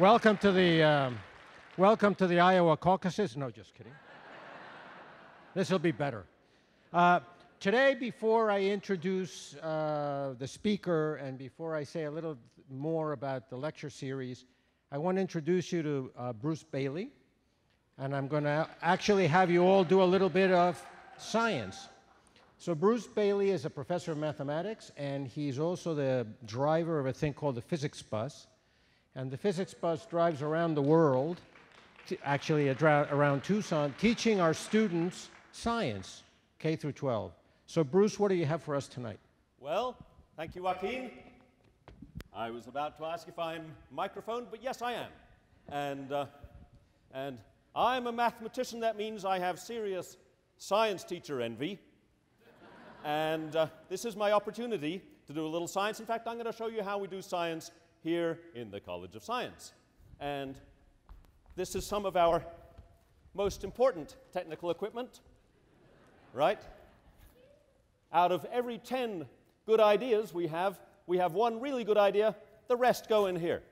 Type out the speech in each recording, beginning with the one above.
Welcome to the Iowa caucuses. No, just kidding. This will be better. Today, before I introduce the speaker and before I say a little more about the lecture series, I want to introduce you to Bruce Bailey, and I'm going to actually have you all do a little bit of science. So Bruce Bailey is a professor of mathematics, and he's also the driver of a thing called the physics bus. And the physics bus drives around the world, actually around Tucson, teaching our students science, K through 12. So Bruce, what do you have for us tonight? Well, thank you, Joaquin. I was about to ask if I'm microphoned, but yes, I am. And I'm a mathematician. That means I have serious science teacher envy. And this is my opportunity to do a little science. In fact, I'm going to show you how we do science here in the College of Science. And this is some of our most important technical equipment, right? Out of every 10 good ideas we have one really good idea, the rest go in here.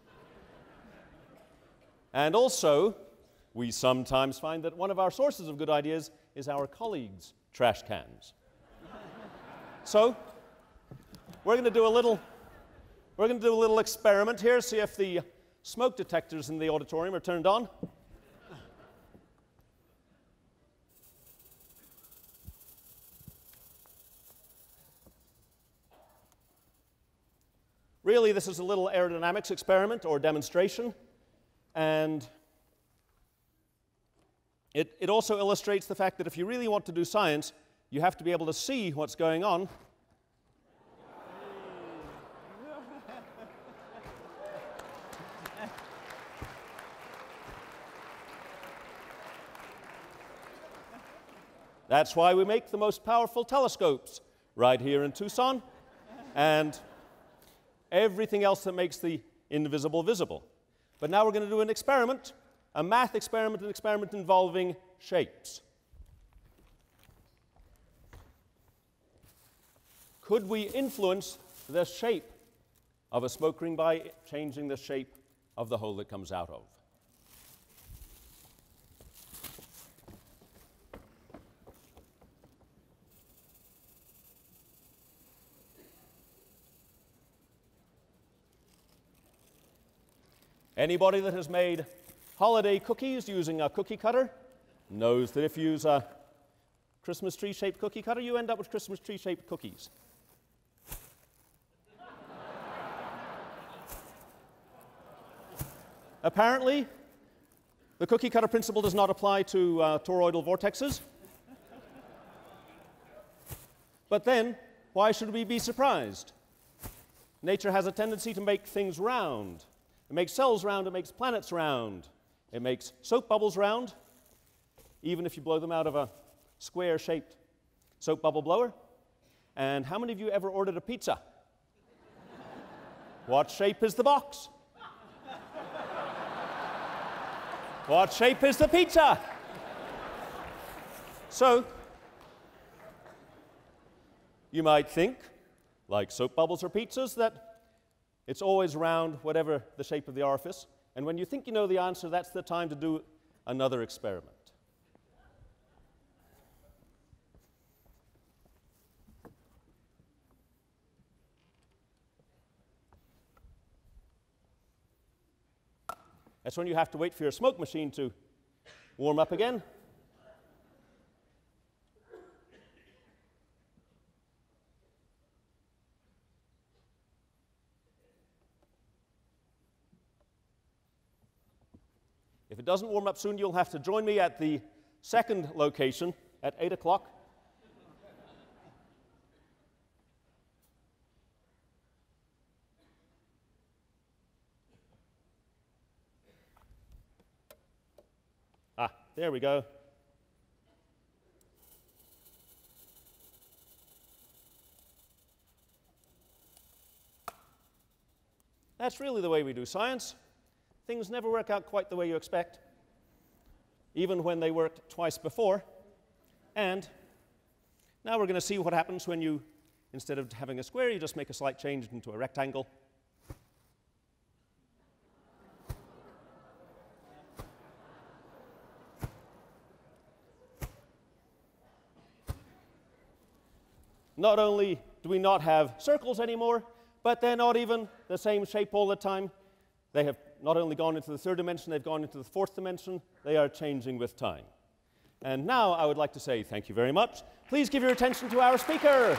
And also, we sometimes find that one of our sources of good ideas is our colleagues' trash cans. So, we're going to do a little experiment here, see if the smoke detectors in the auditorium are turned on. Really, this is a little aerodynamics experiment or demonstration, and it also illustrates the fact that if you really want to do science, you have to be able to see what's going on. That's why we make the most powerful telescopes right here in Tucson, and everything else that makes the invisible visible. But now we're going to do an experiment, a math experiment, an experiment involving shapes. Could we influence the shape of a smoke ring by changing the shape of the hole it comes out of? Anybody that has made holiday cookies using a cookie cutter knows that if you use a Christmas tree-shaped cookie cutter, you end up with Christmas tree-shaped cookies. Apparently, the cookie cutter principle does not apply to toroidal vortexes. But then, why should we be surprised? Nature has a tendency to make things round. It makes cells round, it makes planets round, it makes soap bubbles round, even if you blow them out of a square-shaped soap bubble blower. And how many of you ever ordered a pizza? What shape is the box? What shape is the pizza? So, you might think, like soap bubbles or pizzas, that it's always round, whatever the shape of the orifice. And when you think you know the answer, that's the time to do another experiment. That's when you have to wait for your smoke machine to warm up again. If it doesn't warm up soon, you'll have to join me at the second location at 8 o'clock. Ah, there we go. That's really the way we do science. Things never work out quite the way you expect, even when they worked twice before. And now we're going to see what happens when you, instead of having a square, you just make a slight change into a rectangle. not only do we not have circles anymore, but they're not even the same shape all the time. They have not only gone into the third dimension, they've gone into the fourth dimension. They are changing with time. And now I would like to say thank you very much. Please give your attention to our speaker.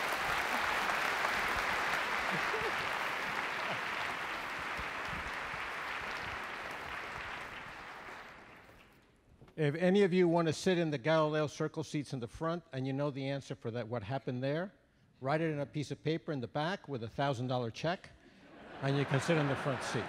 If any of you want to sit in the Galileo circle seats in the front and you know the answer for that, what happened there, write it in a piece of paper in the back with a $1,000 check, and you can sit in the front seat.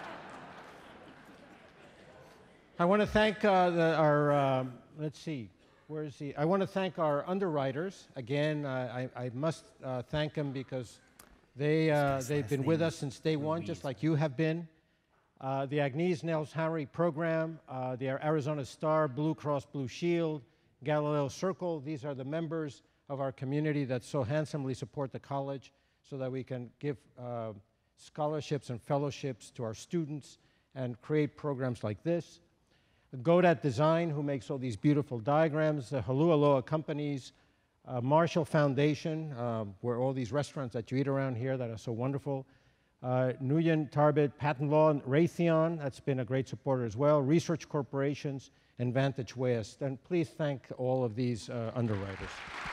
I want to thank let's see, where is he? I want to thank our underwriters. Again, I must thank them because they've been with us since day one, just like you have been. The Agnes Nels Harry program, the Arizona Star, Blue Cross Blue Shield, Galileo Circle, these are the members of our community that so handsomely support the college so that we can give scholarships and fellowships to our students and create programs like this. Godat Design, who makes all these beautiful diagrams, the Halualoa companies, Marshall Foundation, where all these restaurants that you eat around here that are so wonderful, Nguyen Tarbit Patent Law, and Raytheon, that's been a great supporter as well, research corporations, and Vantage West. And please thank all of these underwriters.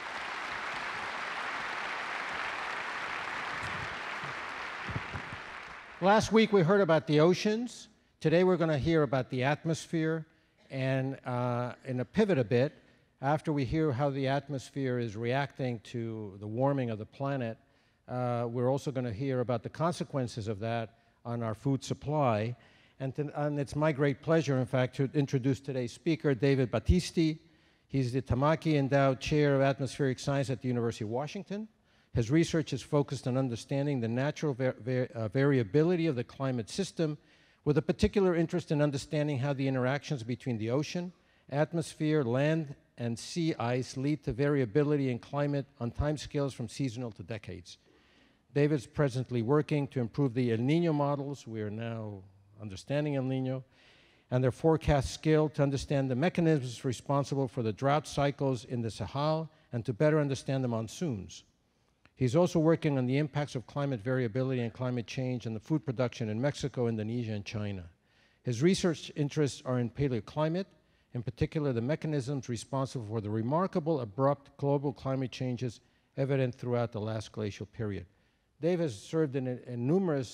Last week we heard about the oceans. Today we're going to hear about the atmosphere. And in a pivot a bit, after we hear how the atmosphere is reacting to the warming of the planet, we're also going to hear about the consequences of that on our food supply. And it's my great pleasure, in fact, to introduce today's speaker, David Battisti. He's the Tamaki Endowed Chair of Atmospheric Science at the University of Washington. His research is focused on understanding the natural variability of the climate system, with a particular interest in understanding how the interactions between the ocean, atmosphere, land, and sea ice lead to variability in climate on timescales from seasonal to decades. David's presently working to improve the El Nino models. We are now understanding El Nino, and their forecast skill to understand the mechanisms responsible for the drought cycles in the Sahel and to better understand the monsoons. He's also working on the impacts of climate variability and climate change on the food production in Mexico, Indonesia, and China. His research interests are in paleoclimate, in particular the mechanisms responsible for the remarkable abrupt global climate changes evident throughout the last glacial period. Dave has served in numerous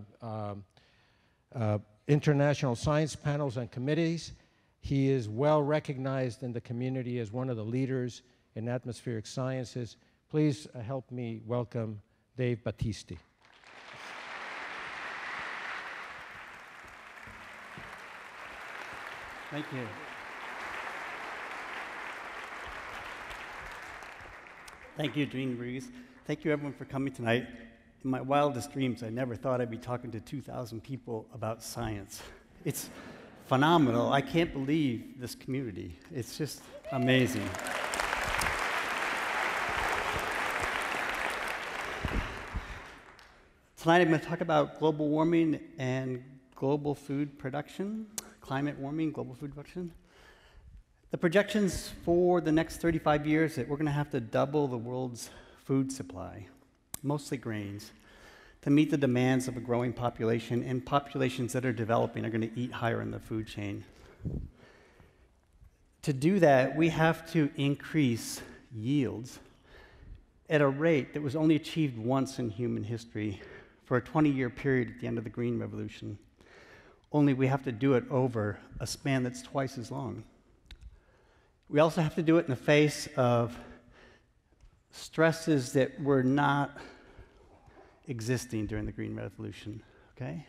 international science panels and committees. He is well recognized in the community as one of the leaders in atmospheric sciences. Please help me welcome Dave Battisti. Thank you. Thank you, Dean Rees. Thank you, everyone, for coming tonight. In my wildest dreams, I never thought I'd be talking to 2,000 people about science. It's phenomenal. I can't believe this community. It's just amazing. Tonight I'm going to talk about global warming and global food production, climate warming, global food production. The projections for the next 35 years that we're going to have to double the world's food supply, mostly grains, to meet the demands of a growing population, and populations that are developing are going to eat higher in the food chain. To do that, we have to increase yields at a rate that was only achieved once in human history, for a 20-year period at the end of the Green Revolution. Only we have to do it over a span that's twice as long. We also have to do it in the face of stresses that were not existing during the Green Revolution, okay?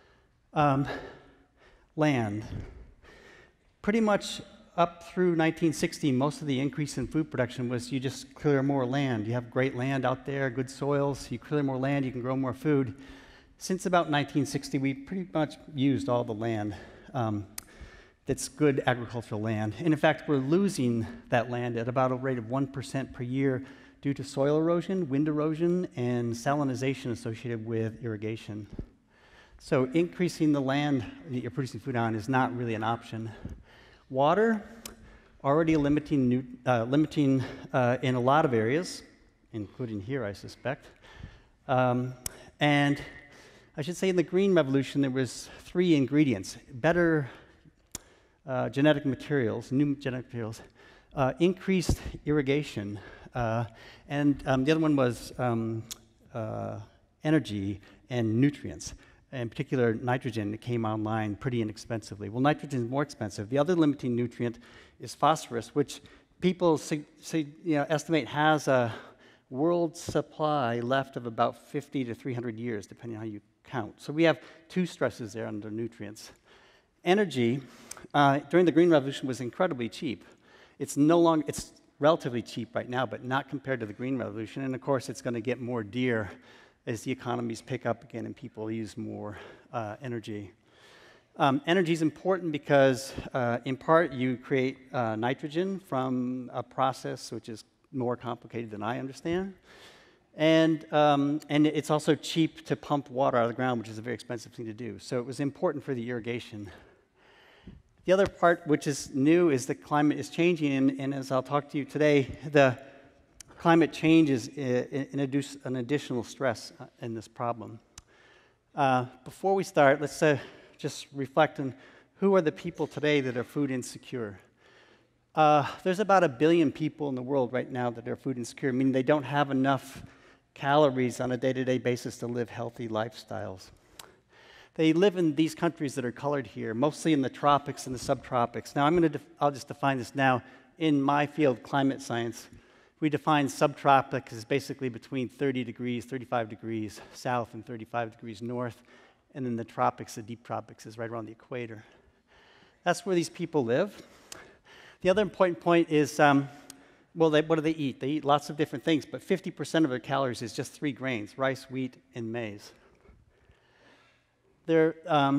Land. Pretty much up through 1960, most of the increase in food production was you just clear more land. You have great land out there, good soils, you clear more land, you can grow more food. Since about 1960, we pretty much used all the land that's good agricultural land. And in fact, we're losing that land at about a rate of 1% per year due to soil erosion, wind erosion, and salinization associated with irrigation. So increasing the land that you're producing food on is not really an option. Water, already limiting in a lot of areas. including here, I suspect. And I should say in the Green Revolution, there was 3 ingredients: better genetic materials, new genetic materials, increased irrigation, and the other one was energy and nutrients. In particular, nitrogen that came online pretty inexpensively. Well, nitrogen is more expensive. The other limiting nutrient is phosphorus, which people estimate has a world supply left of about 50 to 300 years, depending on how you count. So we have 2 stresses there under nutrients. Energy, during the Green Revolution, was incredibly cheap. It's relatively cheap right now, but not compared to the Green Revolution. And of course, it's going to get more dear as the economies pick up again and people use more energy. Energy is important because, in part, you create nitrogen from a process which is more complicated than I understand. And it's also cheap to pump water out of the ground, which is a very expensive thing to do. So it was important for the irrigation. The other part, which is new, is the climate is changing. And as I'll talk to you today, the climate change is an additional stress in this problem. Before we start, let's just reflect on who are the people today that are food insecure. There's about 1 billion people in the world right now that are food insecure, meaning they don't have enough calories on a day-to-day basis to live healthy lifestyles. They live in these countries that are colored here, mostly in the tropics and the subtropics. Now, I'll just define this now. In my field, climate science, we define subtropics as basically between 30 degrees, 35 degrees south and 35 degrees north. And then the tropics, the deep tropics, is right around the equator. That's where these people live. The other important point is, what do they eat? They eat lots of different things, but 50% of their calories is just 3 grains: rice, wheat, and maize. They're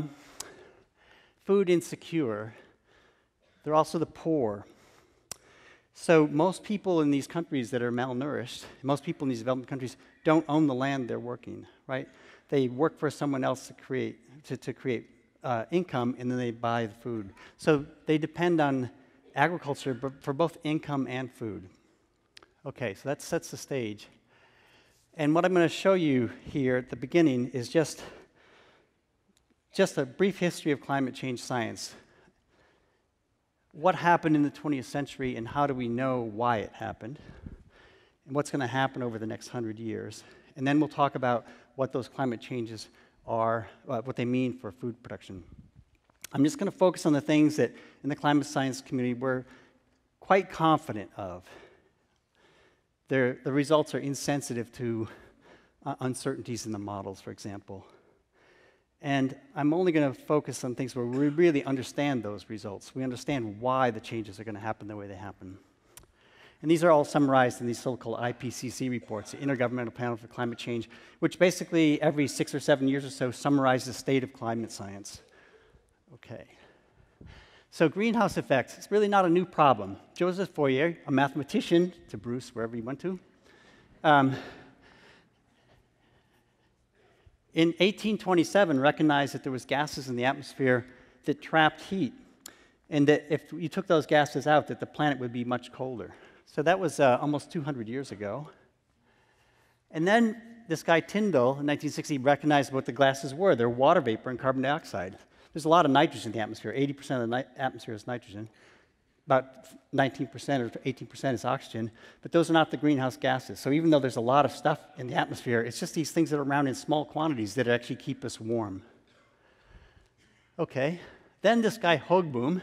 food insecure. They're also the poor. So most people in these countries that are malnourished, most people in these developing countries don't own the land they're working, right? They work for someone else to create income, and then they buy the food. So they depend on agriculture for both income and food. Okay, so that sets the stage. And what I'm going to show you here at the beginning is just a brief history of climate change science. What happened in the 20th century, and how do we know why it happened? And what's going to happen over the next 100 years. And then we'll talk about what those climate changes are, what they mean for food production. I'm just going to focus on the things that in the climate science community we're quite confident of. The results are insensitive to uncertainties in the models, for example. And I'm only going to focus on things where we really understand those results. We understand why the changes are going to happen the way they happen. And these are all summarized in these so-called IPCC reports, the Intergovernmental Panel for Climate Change, which basically every 6 or 7 years or so summarizes the state of climate science. Okay. So greenhouse effects, it's really not a new problem. Joseph Fourier, a mathematician, to Bruce, wherever he went to, in 1827 recognized that there was gases in the atmosphere that trapped heat, and that if you took those gases out, that the planet would be much colder. So that was almost 200 years ago. And then this guy Tyndall in 1960 recognized what the gases were. They're water vapor and carbon dioxide. There's a lot of nitrogen in the atmosphere. 80% of the atmosphere is nitrogen. About 19% or 18% is oxygen. But those are not the greenhouse gases. So even though there's a lot of stuff in the atmosphere, it's just these things that are around in small quantities that actually keep us warm. Okay. Then this guy Högboom,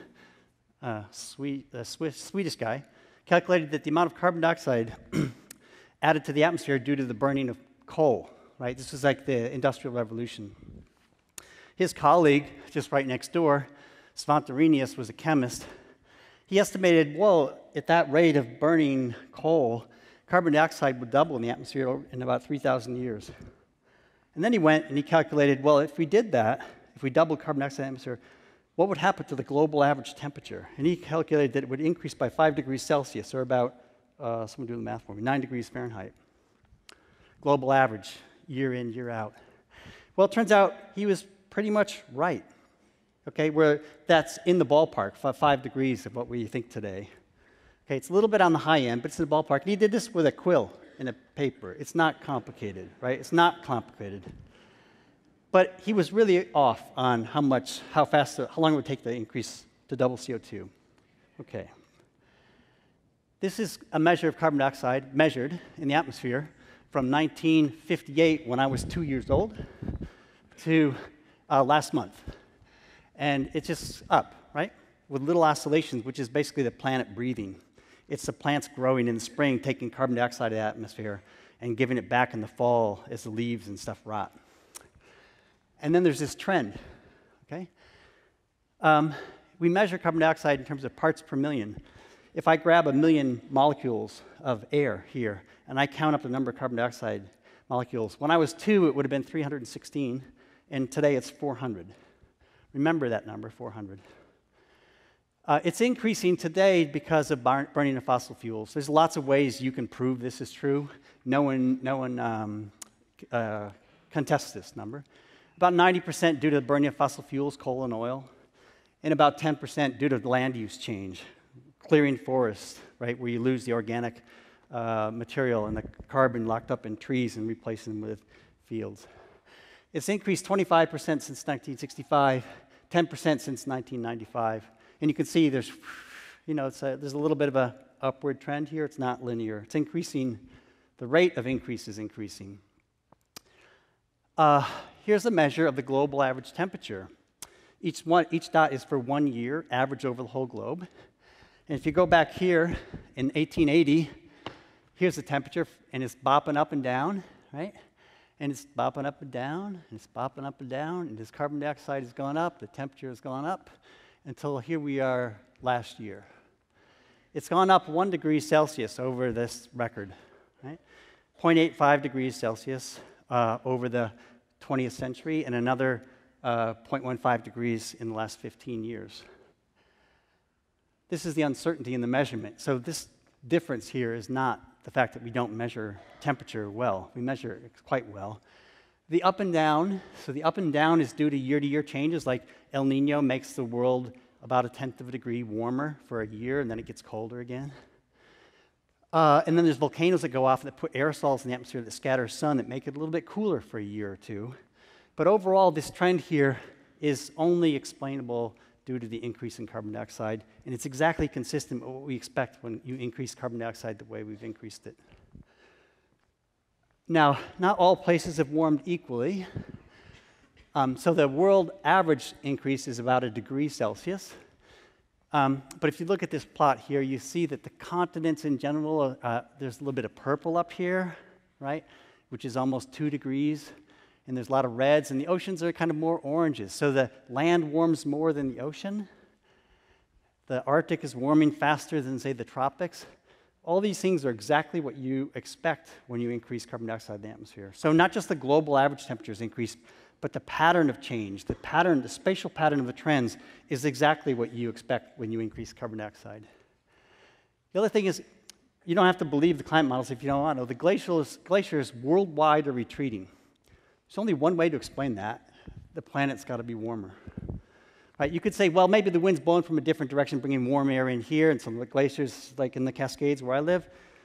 Swedish guy, calculated that the amount of carbon dioxide added to the atmosphere due to the burning of coal, right? This was like the Industrial Revolution. His colleague, just right next door, Svante Arrhenius, was a chemist. He estimated, well, at that rate of burning coal, carbon dioxide would double in the atmosphere in about 3,000 years. And then he went and he calculated, well, if we did that, if we doubled carbon dioxide in the atmosphere, what would happen to the global average temperature? And he calculated that it would increase by 5 degrees Celsius, or about, someone do the math for me, 9 degrees Fahrenheit. Global average, year in, year out. Well, it turns out he was pretty much right, okay, where that's in the ballpark, 5 degrees of what we think today. Okay, it's a little bit on the high end, but it's in the ballpark. And he did this with a quill. in a paper. It's not complicated, right? It's not complicated. But he was really off on how long it would take to increase to double CO2. Okay. This is a measure of carbon dioxide measured in the atmosphere from 1958, when I was 2 years old, to last month. And it's just up, right? With little oscillations, which is basically the planet breathing. It's the plants growing in the spring, taking carbon dioxide out of the atmosphere and giving it back in the fall as the leaves and stuff rot. And then there's this trend, okay? We measure carbon dioxide in terms of parts per million. If I grab 1 million molecules of air here, and I count up the number of carbon dioxide molecules, when I was 2, it would have been 316, and today it's 400. Remember that number, 400. It's increasing today because of burning of fossil fuels. There's lots of ways you can prove this is true. No one contests this number. About 90% due to the burning of fossil fuels, coal and oil, and about 10% due to the land use change, clearing forests, right, where you lose the organic material and the carbon locked up in trees and replacing them with fields. It's increased 25% since 1965, 10% since 1995. And you can see there's a little bit of an upward trend here. It's not linear. It's increasing. The rate of increase is increasing. Here's a measure of the global average temperature. Each dot is for 1 year, average over the whole globe. And if you go back here in 1880, here's the temperature, and it's bopping up and down, right? And it's bopping up and down, and it's bopping up and down, and as carbon dioxide has gone up, the temperature has gone up, until here we are last year. It's gone up 1 degree Celsius over this record, right? 0.85 degrees Celsius over the 20th century, and another 0.15 degrees in the last 15 years. This is the uncertainty in the measurement. So this difference here is not the fact that we don't measure temperature well. We measure it quite well. The up and down, so the up and down is due to year changes, like El Nino makes the world about 1/10 of a degree warmer for a year, and then it gets colder again. And then there's volcanoes that go off that put aerosols in the atmosphere that scatter sun that make it a little bit cooler for a year or two. But overall, this trend here is only explainable due to the increase in carbon dioxide, and it's exactly consistent with what we expect when you increase carbon dioxide the way we've increased it. Now, not all places have warmed equally. So the world average increase is about 1 degree Celsius. But if you look at this plot here, you see that the continents in general, there's a little bit of purple up here, right, which is almost 2 degrees. And there's a lot of reds, and the oceans are kind of more oranges. So the land warms more than the ocean. The Arctic is warming faster than, say, the tropics. All these things are exactly what you expect when you increase carbon dioxide in the atmosphere. So not just the global average temperatures increase, but the pattern of change, the spatial pattern of the trends is exactly what you expect when you increase carbon dioxide. The other thing is, you don't have to believe the climate models if you don't want to. The glaciers worldwide are retreating. There's only one way to explain that. The planet's got to be warmer. Right, you could say, well, maybe the wind's blowing from a different direction, bringing warm air in here, and some of the glaciers, like in the Cascades where I live,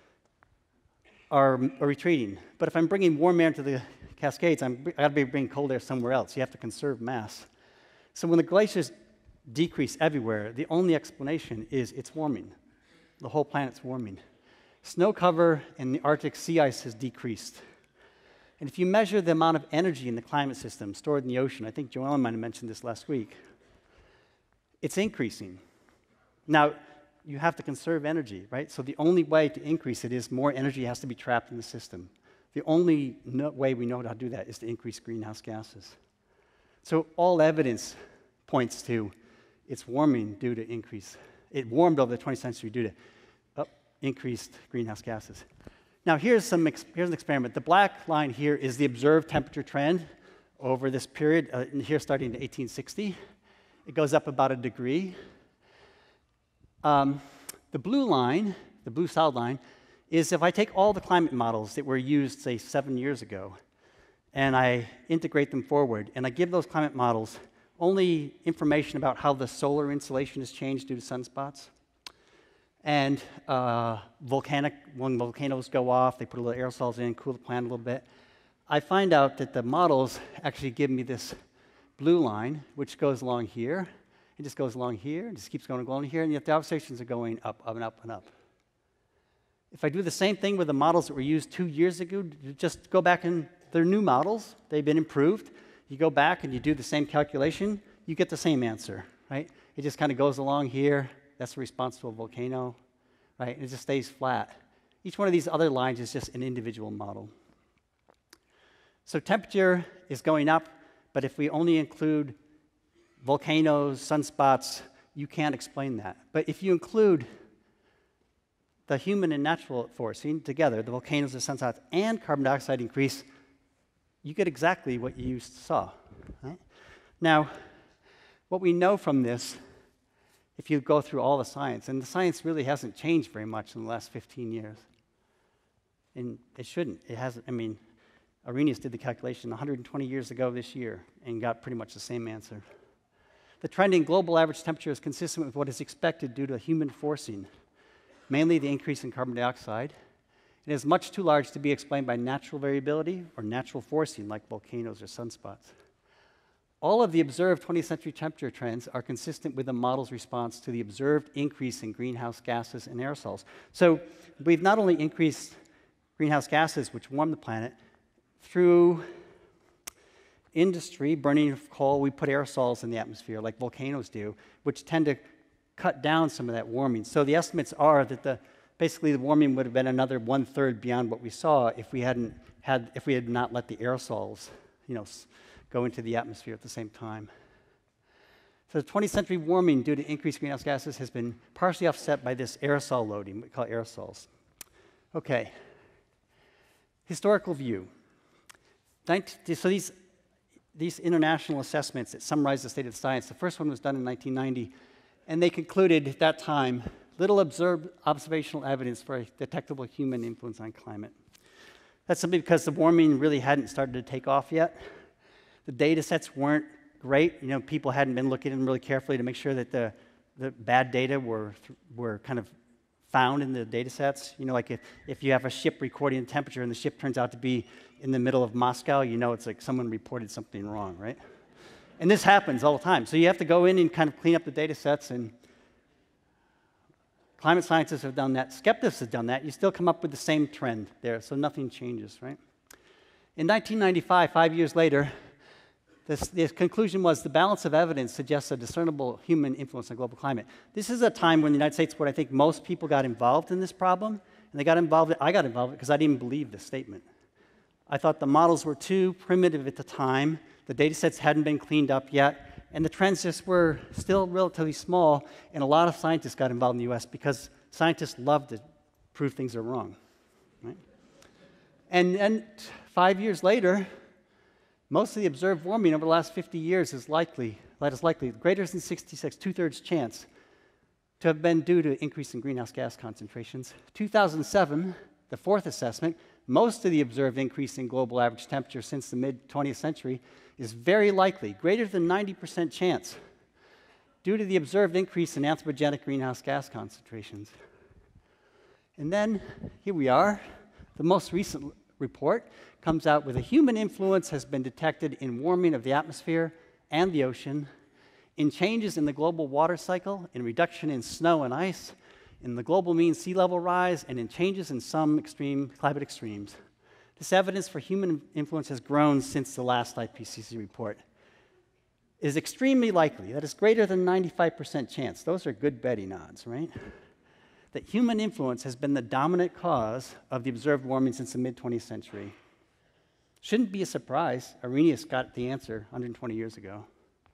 are retreating. But if I'm bringing warm air into the Cascades, I've got to be bringing cold air somewhere else. You have to conserve mass. So when the glaciers decrease everywhere, the only explanation is it's warming. The whole planet's warming. Snow cover in the Arctic sea ice has decreased. And if you measure the amount of energy in the climate system stored in the ocean, I think Joellen might have mentioned this last week, it's increasing. Now, you have to conserve energy, right? So the only way to increase it is more energy has to be trapped in the system. The only way we know how to do that is to increase greenhouse gases. So all evidence points to it's warming due to increase. It warmed over the 20th century due to increased greenhouse gases. Now here's an experiment. The black line here is the observed temperature trend over this period, here starting in 1860. It goes up about 1 degree. The blue line, the blue solid line, is if I take all the climate models that were used, say, 7 years ago, and I integrate them forward, and I give those climate models only information about how the solar insolation has changed due to sunspots, And when volcanoes go off, they put a little aerosols in, cool the plant a little bit. I find out that the models actually give me this blue line, which goes along here. It just goes along here, and just keeps going along here, and yet the observations are going up, up, and up, and up. If I do the same thing with the models that were used 2 years ago, just go back and they're new models, they've been improved. You go back and you do the same calculation, you get the same answer, right? It just kind of goes along here. That's the response to a volcano, right? And it just stays flat. Each one of these other lines is just an individual model. So temperature is going up, but if we only include volcanoes, sunspots, you can't explain that. But if you include the human and natural forcing together, the volcanoes, the sunspots, and carbon dioxide increase, you get exactly what you saw. Right? Now, what we know from this, if you go through all the science, and the science really hasn't changed very much in the last 15 years. And it shouldn't. It hasn't. I mean, Arrhenius did the calculation 120 years ago this year and got pretty much the same answer. The trend in global average temperature is consistent with what is expected due to human forcing, mainly the increase in carbon dioxide. It is much too large to be explained by natural variability or natural forcing like volcanoes or sunspots. All of the observed 20th century temperature trends are consistent with the model's response to the observed increase in greenhouse gases and aerosols. So we've not only increased greenhouse gases, which warm the planet, through industry, burning of coal, we put aerosols in the atmosphere like volcanoes do, which tend to cut down some of that warming. So the estimates are that basically the warming would have been another 1/3 beyond what we saw if we had not let the aerosols, go into the atmosphere at the same time. So the 20th century warming due to increased greenhouse gases has been partially offset by this aerosol loading, we call aerosols. Okay. Historical view. So these international assessments that summarize the state of science, the first one was done in 1990, and they concluded at that time, little observed observational evidence for a detectable human influence on climate. That's simply because the warming really hadn't started to take off yet. The data sets weren't great. People hadn't been looking at them really carefully to make sure that the bad data were kind of found in the data sets. Like if you have a ship recording the temperature and the ship turns out to be in the middle of Moscow, it's like someone reported something wrong, right? And this happens all the time. So you have to go in and kind of clean up the data sets, and climate scientists have done that. Skeptics have done that. You still come up with the same trend there, so nothing changes, right? In 1995, 5 years later, the conclusion was the balance of evidence suggests a discernible human influence on global climate. This is a time when the United States, where I think most people got involved in this problem, and I got involved because I didn't believe the statement. I thought the models were too primitive at the time, the data sets hadn't been cleaned up yet, and the trends just were still relatively small, and a lot of scientists got involved in the US because scientists love to prove things are wrong. Right? And 5 years later, most of the observed warming over the last 50 years is likely greater than 66, 2/3 chance to have been due to increase in greenhouse gas concentrations. 2007, the fourth assessment, most of the observed increase in global average temperature since the mid-20th century is very likely, greater than 90% chance, due to the observed increase in anthropogenic greenhouse gas concentrations. And then, here we are, the most recent report comes out with a human influence has been detected in warming of the atmosphere and the ocean, in changes in the global water cycle, in reduction in snow and ice, in the global mean sea level rise, and in changes in some extreme climate extremes. This evidence for human influence has grown since the last IPCC report. It is extremely likely, that is greater than 95% chance, those are good betting odds, right? That human influence has been the dominant cause of the observed warming since the mid-20th century. Shouldn't be a surprise. Arrhenius got the answer 120 years ago.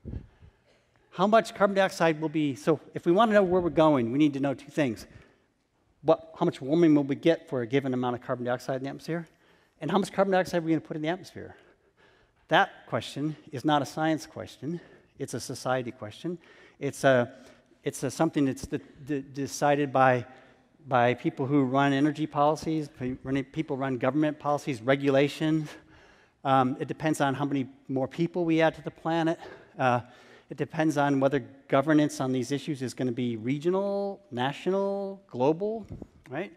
How much carbon dioxide will be, so if we want to know where we're going, we need to know two things. How much warming will we get for a given amount of carbon dioxide in the atmosphere? And how much carbon dioxide are we going to put in the atmosphere? That question is not a science question. It's a society question. It's something that's decided by people who run energy policies, people run government policies, regulations. It depends on how many more people we add to the planet. It depends on whether governance on these issues is going to be regional, national, global, right?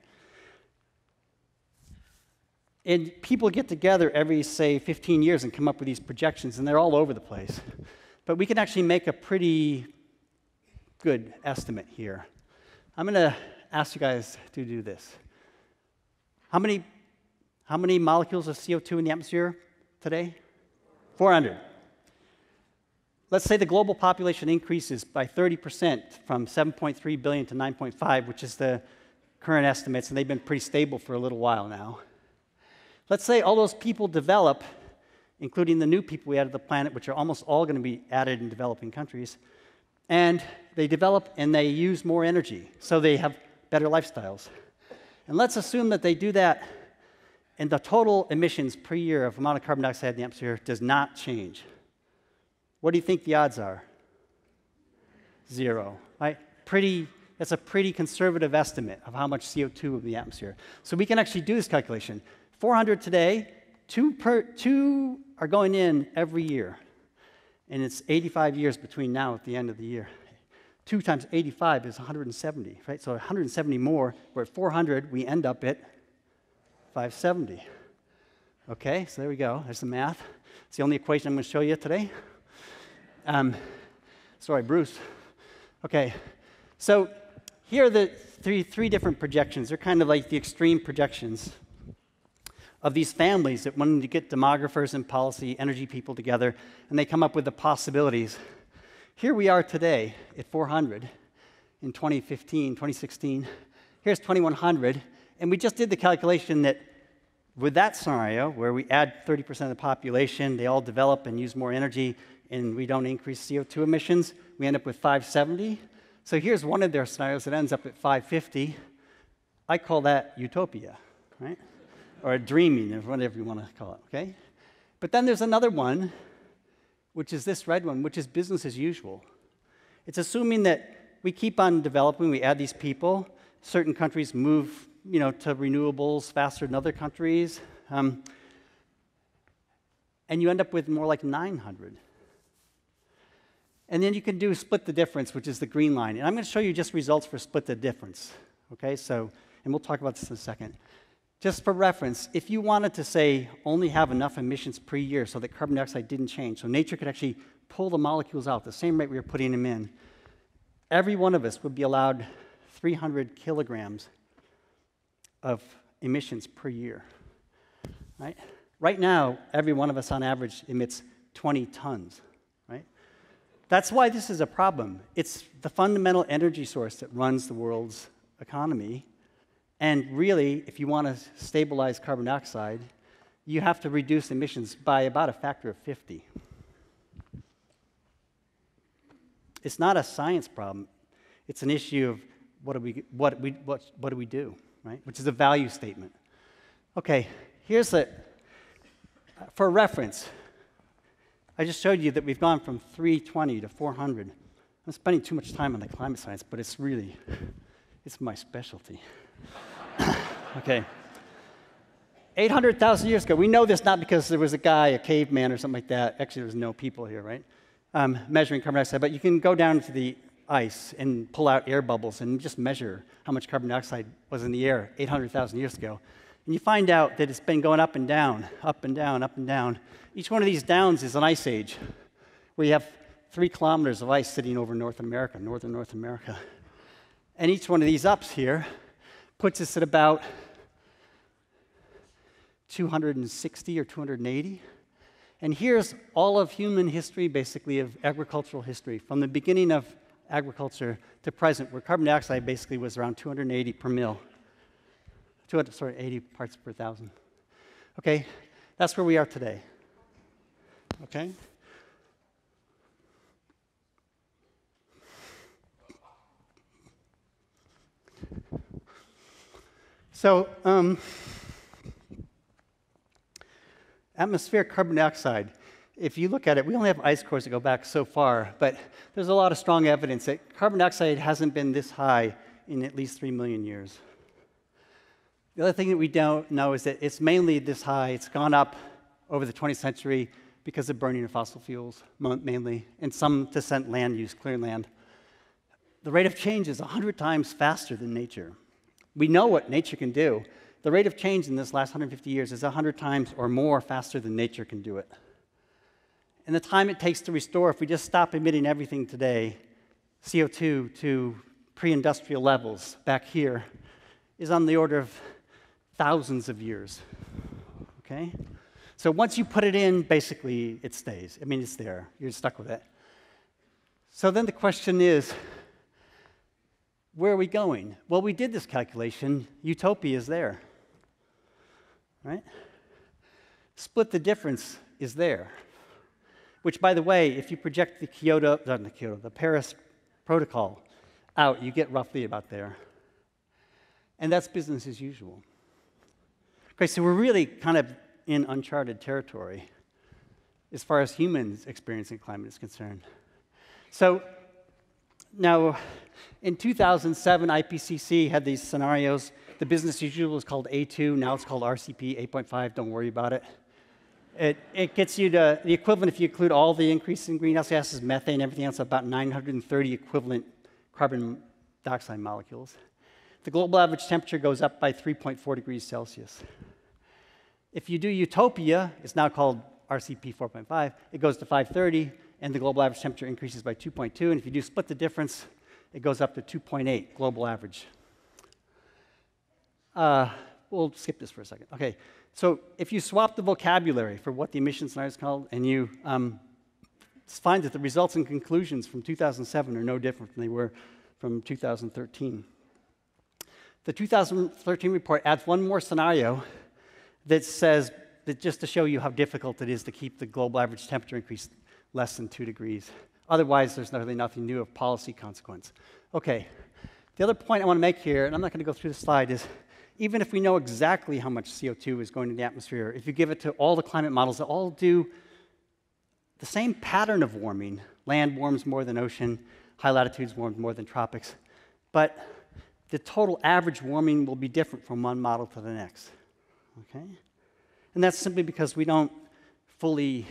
And people get together every, say, 15 years and come up with these projections, and they're all over the place. But we can actually make a pretty good estimate here. I'm going to ask you guys to do this. How many molecules of CO2 in the atmosphere today? 400. Let's say the global population increases by 30% from 7.3 billion to 9.5, which is the current estimates, and they've been pretty stable for a little while now. Let's say all those people develop, including the new people we added to the planet, which are almost all going to be added in developing countries, and they develop and they use more energy, so they have better lifestyles. And let's assume that they do that, and the total emissions per year of amount of carbon dioxide in the atmosphere does not change. What do you think the odds are? 0, right? That's a pretty conservative estimate of how much CO2 in the atmosphere. So we can actually do this calculation. 400 today, two are going in every year. And it's 85 years between now at the end of the year. 2 times 85 is 170, right? So 170 more. We're at 400, we end up at 570. Okay, so there we go. There's the math. It's the only equation I'm going to show you today. Sorry, Bruce. Okay, so here are the three different projections. They're kind of like the extreme projections of these families that wanted to get demographers and policy, energy people together, and they come up with the possibilities. Here we are today at 400 in 2015, 2016. Here's 2100, and we just did the calculation that with that scenario, where we add 30% of the population, they all develop and use more energy, and we don't increase CO2 emissions, we end up with 570. So here's one of their scenarios that ends up at 550. I call that utopia, right? Or dreaming, or whatever you want to call it, okay? But then there's another one, which is this red one, which is business as usual. It's assuming that we keep on developing, we add these people, certain countries move, to renewables faster than other countries, and you end up with more like 900. And then you can do split the difference, which is the green line. And I'm going to show you just results for split the difference, okay? So, and we'll talk about this in a second. Just for reference, if you wanted to, say, only have enough emissions per year so that carbon dioxide didn't change, so nature could actually pull the molecules out the same rate we were putting them in, every one of us would be allowed 300 kilograms of emissions per year, right? Right now, every one of us on average emits 20 tons, right? That's why this is a problem. It's the fundamental energy source that runs the world's economy. And really, if you want to stabilize carbon dioxide, you have to reduce emissions by about a factor of 50. It's not a science problem. It's an issue of what do we do, right? Which is a value statement. Okay, here's for reference. I just showed you that we've gone from 320 to 400. I'm spending too much time on the climate science, but it's my specialty. Okay. 800,000 years ago, we know this not because there was a guy, a caveman or something like that. Actually, there's no people here, right? Measuring carbon dioxide, but you can go down to the ice and pull out air bubbles and just measure how much carbon dioxide was in the air 800,000 years ago. And you find out that it's been going up and down, up and down, up and down. Each one of these downs is an ice age, where you have 3 kilometers of ice sitting over northern North America. And each one of these ups here puts us at about 260 or 280. And here's all of human history, basically, of agricultural history, from the beginning of agriculture to present, where carbon dioxide basically was around 280 per mil. 80 parts per thousand. Okay, that's where we are today. Okay? So, atmospheric carbon dioxide, if you look at it, we only have ice cores that go back so far, but there's a lot of strong evidence that carbon dioxide hasn't been this high in at least 3 million years. The other thing that we don't know is that it's mainly this high. It's gone up over the 20th century because of burning of fossil fuels, mainly, and some descent land use, clear land. The rate of change is 100 times faster than nature. We know what nature can do. The rate of change in this last 150 years is 100 times or more faster than nature can do it. And the time it takes to restore, if we just stop emitting everything today, CO2 to pre-industrial levels back here, is on the order of thousands of years, okay? So once you put it in, basically it stays. I mean, it's there. You're stuck with it. So then the question is, where are we going? Well, we did this calculation. Utopia is there, right? Split the difference is there, which, by the way, if you project the Paris Protocol out, you get roughly about there. And that's business as usual. Okay, so we're really kind of in uncharted territory as far as humans experiencing climate is concerned. So now, in 2007, IPCC had these scenarios. The business as usual was called A2. Now it's called RCP 8.5. Don't worry about it. It gets you to the equivalent, if you include all the increase in greenhouse gases, methane, everything else, about 930 equivalent carbon dioxide molecules. The global average temperature goes up by 3.4 degrees Celsius. If you do utopia, it's now called RCP 4.5, it goes to 530, and the global average temperature increases by 2.2, and if you do split the difference, it goes up to 2.8 global average. We'll skip this for a second. Okay, so if you swap the vocabulary for what the emission scenario is called, and you find that the results and conclusions from 2007 are no different than they were from 2013. The 2013 report adds one more scenario that says, that just to show you how difficult it is to keep the global average temperature increase less than 2 degrees. Otherwise, there's really nothing new of policy consequence. Okay, the other point I want to make here, and I'm not going to go through the slide, is even if we know exactly how much CO2 is going to the atmosphere, if you give it to all the climate models that all do the same pattern of warming, land warms more than ocean, high latitudes warm more than tropics, but the total average warming will be different from one model to the next, okay? And that's simply because we don't fully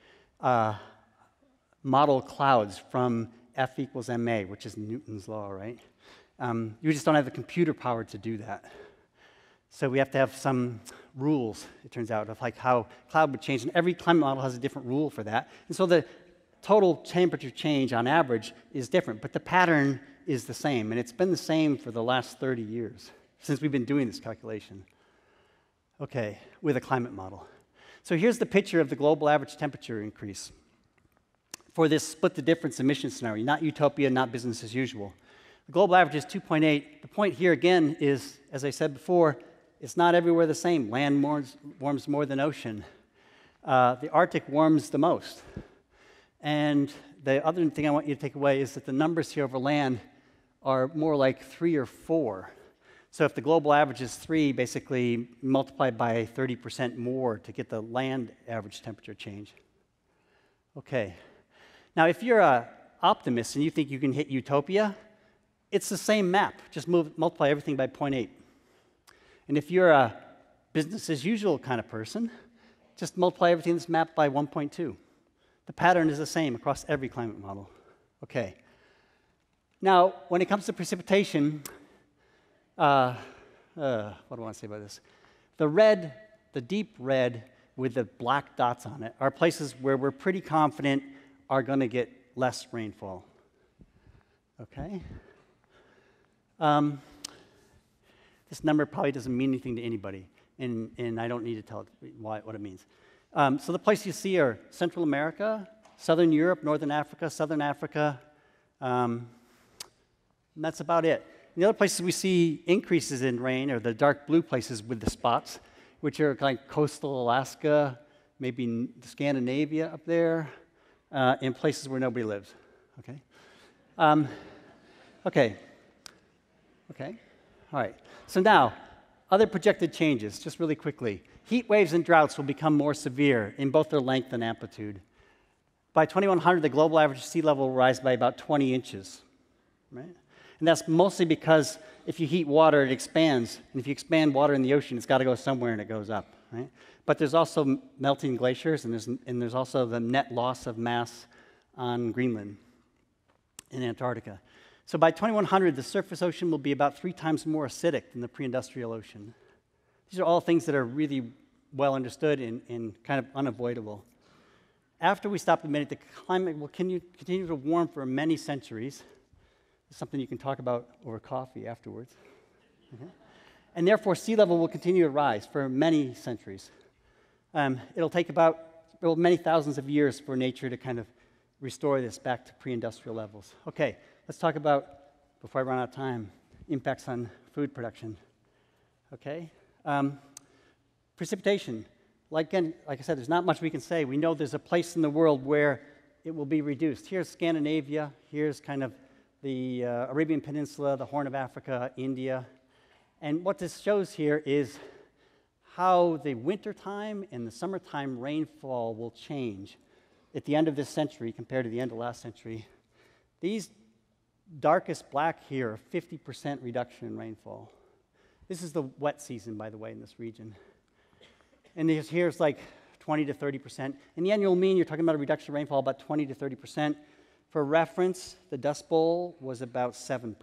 model clouds from F equals ma, which is Newton's law, right? You just don't have the computer power to do that. So we have to have some rules, it turns out, of like how cloud would change, and every climate model has a different rule for that. And so the total temperature change on average is different, but the pattern is the same, and it's been the same for the last 30 years, since we've been doing this calculation. Okay, with a climate model. So here's the picture of the global average temperature increase for this split the difference emission scenario, not utopia, not business as usual. The global average is 2.8. The point here again is, as I said before, it's not everywhere the same. Land warms more than ocean. The Arctic warms the most. And the other thing I want you to take away is that the numbers here over land are more like 3 or 4. So if the global average is 3, basically multiply by 30% more to get the land average temperature change. Okay. Now, if you're an optimist and you think you can hit utopia, it's the same map. Just multiply everything by 0.8. And if you're a business as usual kind of person, just multiply everything in this map by 1.2. The pattern is the same across every climate model. Okay. Now, when it comes to precipitation, what do I want to say about this? The red, the deep red with the black dots on it are places where we're pretty confident are going to get less rainfall. Okay? This number probably doesn't mean anything to anybody, and I don't need to tell it what it means. So the places you see are Central America, Southern Europe, Northern Africa, Southern Africa, and that's about it. And the other places we see increases in rain are the dark blue places with the spots, which are kind of coastal Alaska, maybe Scandinavia up there, in places where nobody lives. Okay? Okay. All right. So now, other projected changes, just really quickly. Heat waves and droughts will become more severe in both their length and amplitude. By 2100, the global average sea level will rise by about 20 inches. right? And that's mostly because if you heat water, it expands. And if you expand water in the ocean, it's got to go somewhere and it goes up, right? But there's also melting glaciers, and there's also the net loss of mass on Greenland and Antarctica. So by 2100, the surface ocean will be about 3 times more acidic than the pre-industrial ocean. These are all things that are really well understood and kind of unavoidable. After we stop emitting, the climate will continue to warm for many centuries. It's something you can talk about over coffee afterwards. Okay? And therefore, sea level will continue to rise for many centuries. It'll take many thousands of years for nature to kind of restore this back to pre-industrial levels. Okay, let's talk about, before I run out of time, impacts on food production. Okay? Precipitation. Like I said, there's not much we can say. We know there's a place in the world where it will be reduced. Here's Scandinavia. Here's kind of the Arabian Peninsula, the Horn of Africa, India. And what this shows here is how the wintertime and the summertime rainfall will change at the end of this century compared to the end of last century. These darkest black here are 50% reduction in rainfall. This is the wet season, by the way, in this region. And here's like 20 to 30%. In the annual mean, you're talking about a reduction in rainfall about 20 to 30%. For reference, the Dust Bowl was about 7%.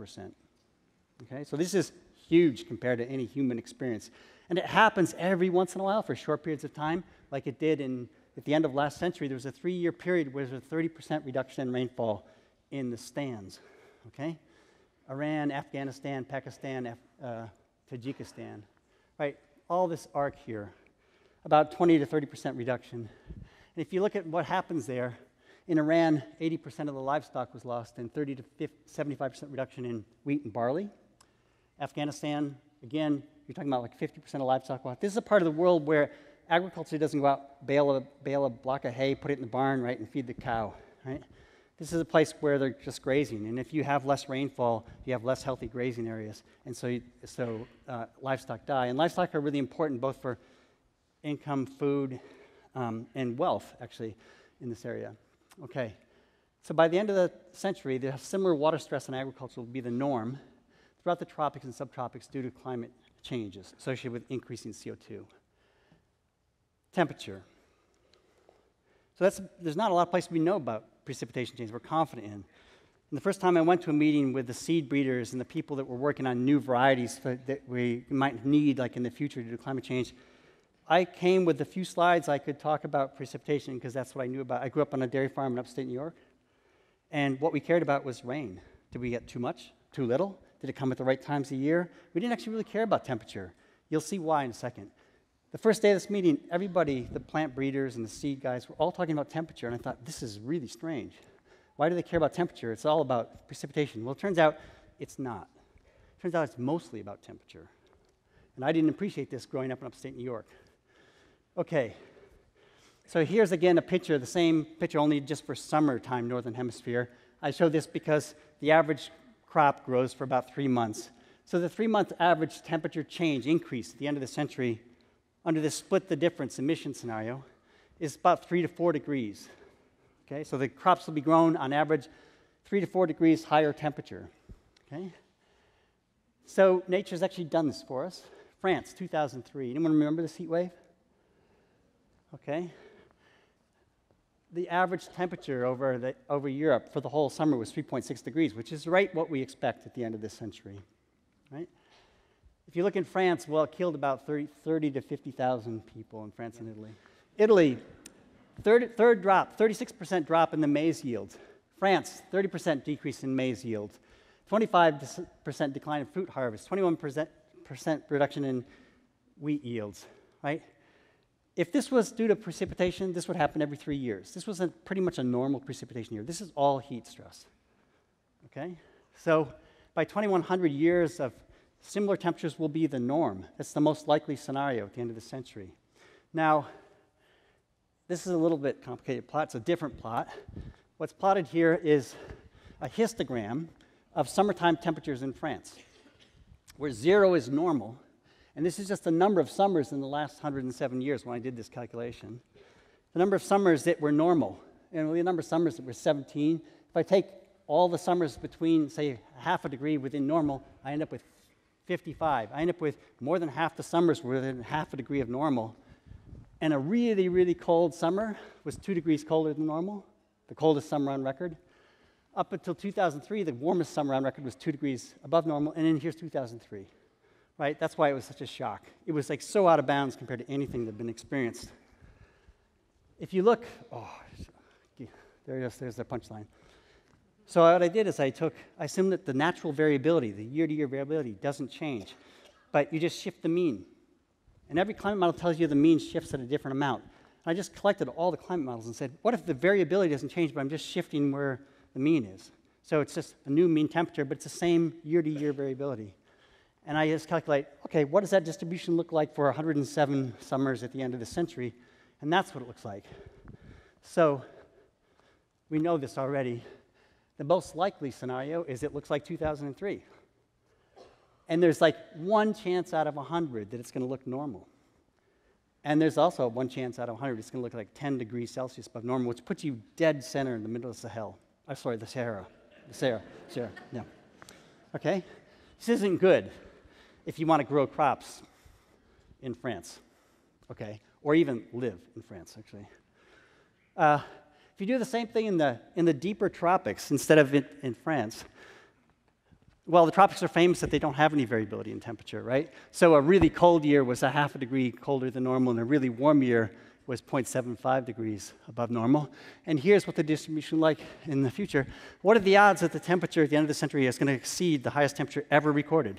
Okay, so this is huge compared to any human experience. And it happens every once in a while for short periods of time, like it did at the end of last century. There was a 3-year period where there was a 30% reduction in rainfall in the stands. Okay? Iran, Afghanistan, Pakistan, Tajikistan. Right? All this arc here, about 20 to 30% reduction. And if you look at what happens there, in Iran, 80% of the livestock was lost and 30 to 75% reduction in wheat and barley. Afghanistan, again, you're talking about like 50% of livestock lost. This is a part of the world where agriculture doesn't go out, bale a block of hay, put it in the barn, right, and feed the cow, right? This is a place where they're just grazing, and if you have less rainfall, you have less healthy grazing areas, and so livestock die. And livestock are really important both for income, food, and wealth, actually, in this area. Okay, so by the end of the century, the similar water stress on agriculture will be the norm throughout the tropics and subtropics due to climate changes associated with increasing CO2. Temperature. So there's not a lot of places we know about precipitation change we're confident in. And the first time I went to a meeting with the seed breeders and the people that were working on new varieties that we might need like in the future due to climate change, I came with a few slides I could talk about precipitation because that's what I knew about. I grew up on a dairy farm in upstate New York, and what we cared about was rain. Did we get too much, too little? Did it come at the right times of year? We didn't actually really care about temperature. You'll see why in a second. The first day of this meeting, everybody, the plant breeders and the seed guys, were all talking about temperature, and I thought, this is really strange. Why do they care about temperature? It's all about precipitation. Well, it turns out it's not. It turns out it's mostly about temperature. And I didn't appreciate this growing up in upstate New York. Okay, so here's again a picture, the same picture, only just for summertime, northern hemisphere. I show this because the average crop grows for about 3 months. So the 3-month average temperature change increase at the end of the century under this split the difference emission scenario is about 3 to 4 degrees. Okay, so the crops will be grown on average 3 to 4 degrees higher temperature. Okay, so nature's actually done this for us. France, 2003. Anyone remember this heat wave? Okay. The average temperature over Europe for the whole summer was 3.6 degrees, which is right what we expect at the end of this century, right? If you look in France, well, it killed about 30 to 50,000 people in France and Italy. Italy, third drop, 36% drop in the maize yield. France, 30% decrease in maize yield. 25% decline in fruit harvest. 21% reduction in wheat yields, right? If this was due to precipitation, this would happen every 3 years. This was pretty much a normal precipitation year. This is all heat stress, okay? So by 2100, years of similar temperatures will be the norm. That's the most likely scenario at the end of the century. Now, this is a little bit complicated plot. It's a different plot. What's plotted here is a histogram of summertime temperatures in France, where 0 is normal. And this is just the number of summers in the last 107 years when I did this calculation. The number of summers that were normal, and the number of summers that were 17. If I take all the summers between, say, half a degree within normal, I end up with 55. I end up with more than half the summers within half a degree of normal. And a really, really cold summer was 2 degrees colder than normal, the coldest summer on record. Up until 2003, the warmest summer on record was 2 degrees above normal, and then here's 2003, right? That's why it was such a shock. It was like so out of bounds compared to anything that had been experienced. If you look, there it is, there's the punchline. So what I did is I assumed that the natural variability, the year-to-year variability, doesn't change, but you just shift the mean. And every climate model tells you the mean shifts at a different amount. And I just collected all the climate models and said, what if the variability doesn't change, but I'm just shifting where the mean is? So it's just a new mean temperature, but it's the same year-to-year variability. And I just calculate, okay, what does that distribution look like for 107 summers at the end of the century? And that's what it looks like. So we know this already. The most likely scenario is it looks like 2003. And there's like 1 chance out of 100 that it's going to look normal. And there's also 1 chance out of 100 it's going to look like 10 degrees Celsius above normal, which puts you dead center in the middle of the Sahel. I'm sorry, the Sahara. Sahara, yeah. Okay? This isn't good if you want to grow crops in France, okay? Or even live in France, actually. If you do the same thing in the deeper tropics instead of in France, well, the tropics are famous that they don't have any variability in temperature, right? So a really cold year was a half a degree colder than normal, and a really warm year was 0.75 degrees above normal. And here's what the distribution like in the future. What are the odds that the temperature at the end of the century is going to exceed the highest temperature ever recorded?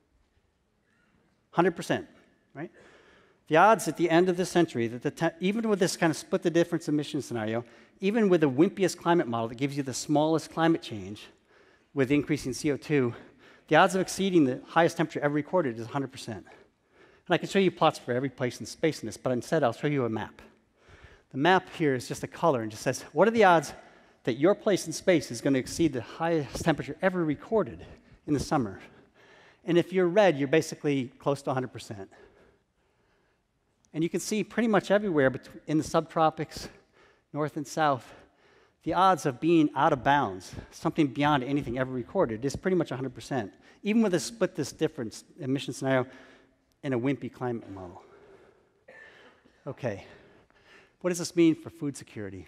100%, right? The odds at the end of the century that even with this kind of split the difference emission scenario, even with the wimpiest climate model that gives you the smallest climate change with increasing CO2, the odds of exceeding the highest temperature ever recorded is 100%. And I can show you plots for every place in space in this, but instead I'll show you a map. The map here is just a color and just says, what are the odds that your place in space is going to exceed the highest temperature ever recorded in the summer? And if you're red, you're basically close to 100%. And you can see pretty much everywhere in the subtropics, north and south, the odds of being out of bounds, something beyond anything ever recorded, is pretty much 100%, even with a split this difference emission scenario in a wimpy climate model. Okay, what does this mean for food security?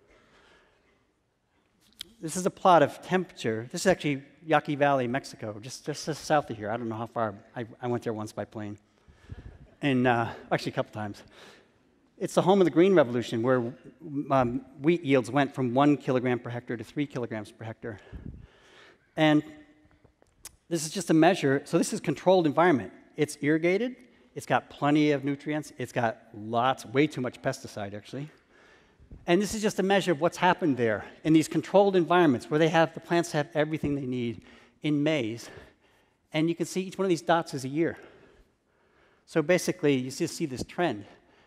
This is a plot of temperature. This is actually Yaqui Valley, Mexico, just south of here. I don't know how far. I went there once by plane, and actually a couple times. It's the home of the Green Revolution, where wheat yields went from 1 kilogram per hectare to 3 kilograms per hectare. And this is just a measure. So this is controlled environment. It's irrigated. It's got plenty of nutrients. It's got way too much pesticide, actually. And this is just a measure of what's happened there in these controlled environments where the plants have everything they need in maize. And you can see each one of these dots is a year. So basically, you just see this trend.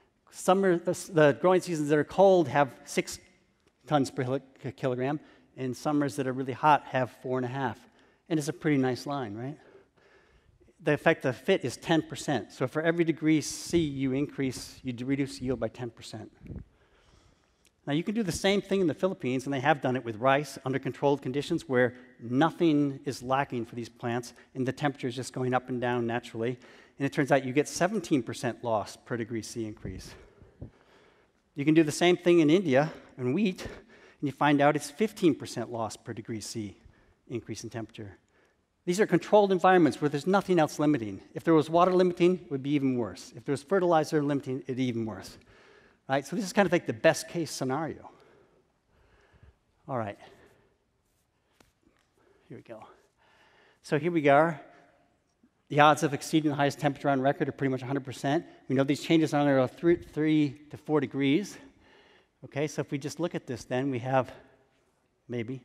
The growing seasons that are cold have 6 tons per kilogram, and summers that are really hot have 4.5. And it's a pretty nice line, right? The effect of fit is 10%. So for every degree C you reduce yield by 10%. Now you can do the same thing in the Philippines, and they have done it with rice under controlled conditions where nothing is lacking for these plants, and the temperature is just going up and down naturally. And it turns out you get 17% loss per degree C increase. You can do the same thing in India in wheat, and you find out it's 15% loss per degree C increase in temperature. These are controlled environments where there's nothing else limiting. If there was water limiting, it would be even worse. If there was fertilizer limiting, it'd be even worse. Right? So this is kind of like the best case scenario. All right. Here we go. So here we are. The odds of exceeding the highest temperature on record are pretty much 100%. We know these changes on there are 3 to 4 degrees. Okay, so if we just look at this, then we have maybe.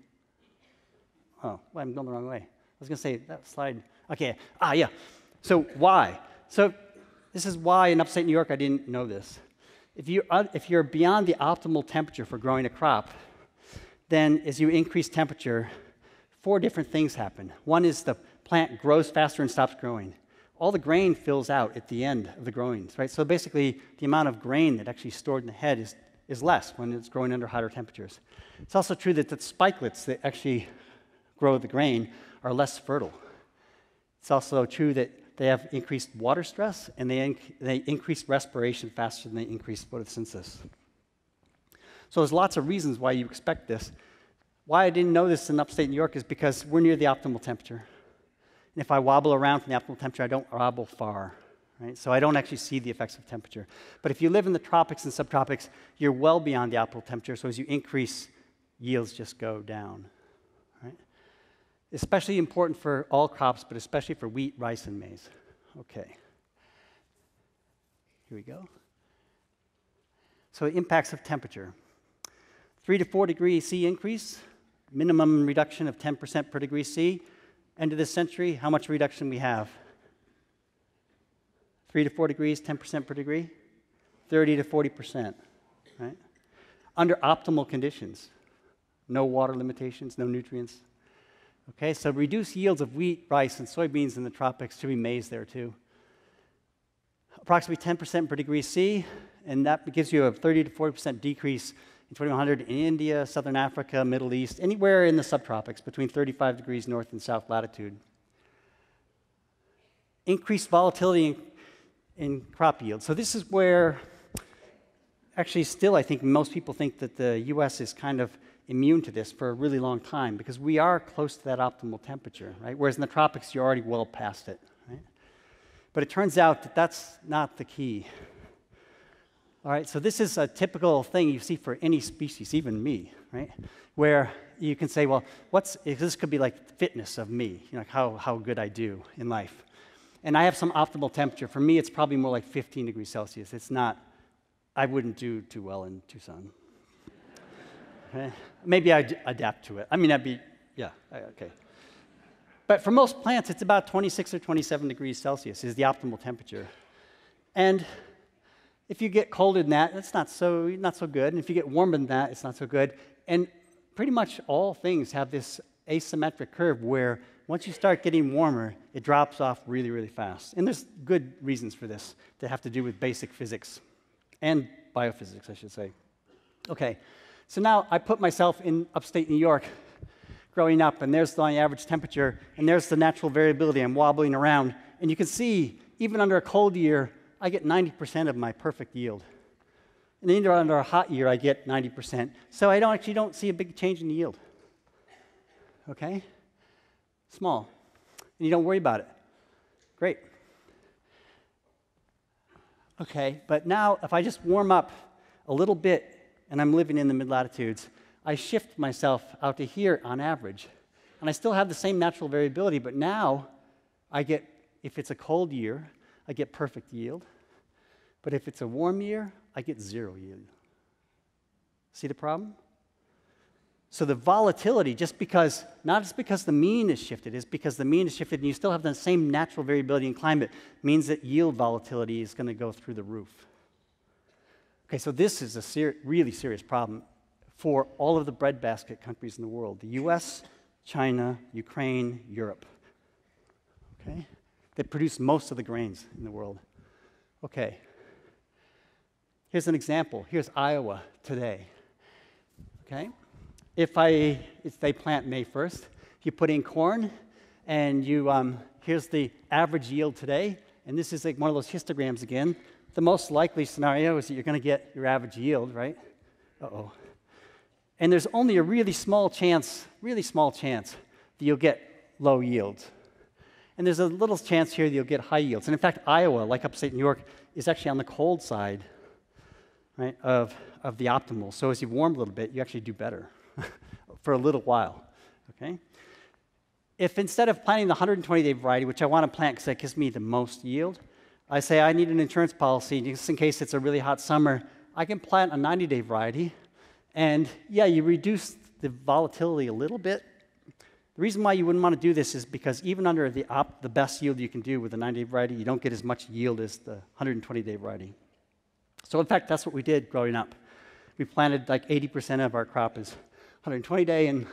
Oh, well, I'm going the wrong way. I was going to say that slide. Okay, yeah. So why? So this is why in upstate New York I didn't know this. If you're beyond the optimal temperature for growing a crop, then as you increase temperature, 4 different things happen. One is the plant grows faster and stops growing. All the grain fills out at the end of the growing, right? So basically, the amount of grain that actually is stored in the head is less when it's growing under hotter temperatures. It's also true that the spikelets that actually grow the grain are less fertile. It's also true that they have increased water stress, and they increase respiration faster than they increase photosynthesis. So there's lots of reasons why you expect this. Why I didn't know this in upstate New York is because we're near the optimal temperature. And if I wobble around from the optimal temperature, I don't wobble far. Right? So I don't actually see the effects of temperature. But if you live in the tropics and subtropics, you're well beyond the optimal temperature, so as you increase, yields just go down. Right? Especially important for all crops, but especially for wheat, rice, and maize. Okay. Here we go. So impacts of temperature. 3 to 4 degrees C increase, minimum reduction of 10% per degree C. End of this century, how much reduction we have? 3 to 4 degrees, 10% per degree, 30 to 40%, right? Under optimal conditions, no water limitations, no nutrients. Okay, so reduced yields of wheat, rice, and soybeans in the tropics, should be maize there too. Approximately 10% per degree C, and that gives you a 30 to 40% decrease in 2100 in India, Southern Africa, Middle East, anywhere in the subtropics between 35 degrees north and south latitude. Increased volatility in crop yield. So this is where, actually still I think most people think that the US is kind of immune to this for a really long time because we are close to that optimal temperature, right? Whereas in the tropics, you're already well past it, right? But it turns out that that's not the key. All right, so this is a typical thing you see for any species, even me, right? Where you can say, well, this could be like fitness of me, like how good I do in life. And I have some optimal temperature. For me, it's probably more like 15 degrees Celsius. It's not, I wouldn't do too well in Tucson. Okay? Maybe I'd adapt to it. I mean, that'd be, yeah, okay. But for most plants, it's about 26 or 27 degrees Celsius is the optimal temperature. And if you get colder than that, it's not so good. And if you get warmer than that, it's not so good. And pretty much all things have this asymmetric curve where once you start getting warmer, it drops off really, really fast. And there's good reasons for this that have to do with basic physics and biophysics, I should say. Okay, so now I put myself in upstate New York growing up, and there's my average temperature, and there's the natural variability. I'm wobbling around. And you can see, even under a cold year, I get 90% of my perfect yield. And even under a hot year, I get 90%. So I actually don't see a big change in yield. Okay? Small. And you don't worry about it. Great. Okay, but now if I just warm up a little bit and I'm living in the mid-latitudes, I shift myself out to here on average. And I still have the same natural variability, but now I get, if it's a cold year, I get perfect yield. But if it's a warm year, I get 0 yield. See the problem? So the volatility, not just because the mean is shifted, is because the mean is shifted and you still have the same natural variability in climate, means that yield volatility is going to go through the roof. Okay, so this is a really serious problem for all of the breadbasket countries in the world, the US, China, Ukraine, Europe. Okay? That produce most of the grains in the world. Okay. Here's an example. Here's Iowa today. Okay? If they plant May 1st, you put in corn, and here's the average yield today, and this is like one of those histograms again. The most likely scenario is that you're going to get your average yield, right? Uh-oh. And there's only a really small chance that you'll get low yields. And there's a little chance here that you'll get high yields. And in fact, Iowa, like upstate New York, is actually on the cold side, right, of the optimal. So as you warm a little bit, you actually do better for a little while, okay? If instead of planting the 120-day variety, which I want to plant because that gives me the most yield, I say I need an insurance policy just in case it's a really hot summer, I can plant a 90-day variety. And yeah, you reduce the volatility a little bit. The reason why you wouldn't want to do this is because even under the best yield you can do with a 90-day variety, you don't get as much yield as the 120-day variety. So in fact, that's what we did growing up. We planted like 80% of our crop is 120-day and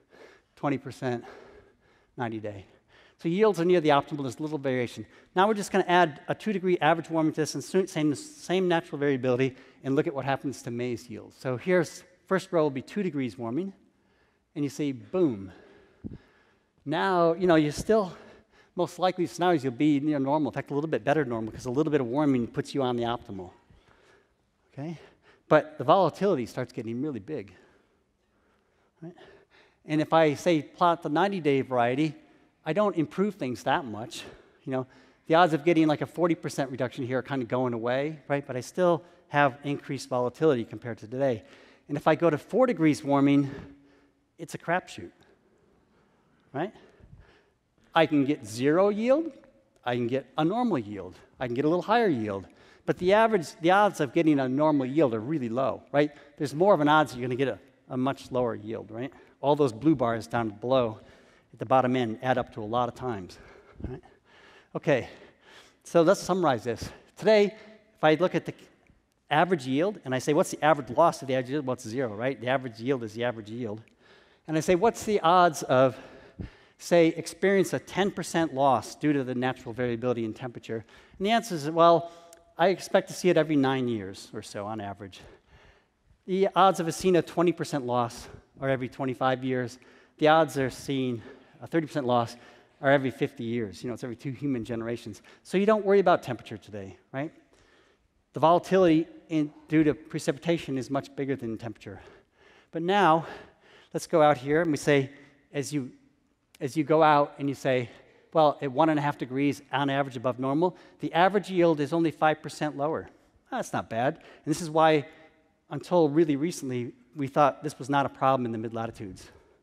20% 90-day. So yields are near the optimal, there's little variation. Now we're just going to add a 2-degree average warming to this and same natural variability and look at what happens to maize yields. So here's, first row will be 2 degrees warming, and you see, boom. Now, you still, most likely scenarios, you'll be near normal. In fact, a little bit better normal, because a little bit of warming puts you on the optimal. Okay? But the volatility starts getting really big. Right? And if I say plot the 90-day variety, I don't improve things that much. The odds of getting like a 40% reduction here are kind of going away, right? But I still have increased volatility compared to today. And if I go to 4 degrees warming, it's a crapshoot, right? I can get 0 yield, I can get a normal yield, I can get a little higher yield. But the odds of getting a normal yield are really low, right? There's more of an odds that you're going to get a much lower yield, right? All those blue bars down below at the bottom end add up to a lot of times, right? Okay, so let's summarize this. Today, if I look at the average yield, and I say, what's the average loss of the average yield? Well, it's 0, right? The average yield is the average yield. And I say, what's the odds of, say, experience a 10% loss due to the natural variability in temperature? And the answer is, well, I expect to see it every 9 years or so on average. The odds of seeing a 20% loss are every 25 years. The odds of seeing a 30% loss are every 50 years. It's every 2 human generations. So you don't worry about temperature today, right? The volatility due to precipitation is much bigger than temperature. But now, let's go out here and we say, as you go out and you say, well, at 1.5 degrees on average above normal, the average yield is only 5% lower. That's not bad. And this is why, until really recently, we thought this was not a problem in the mid-latitudes.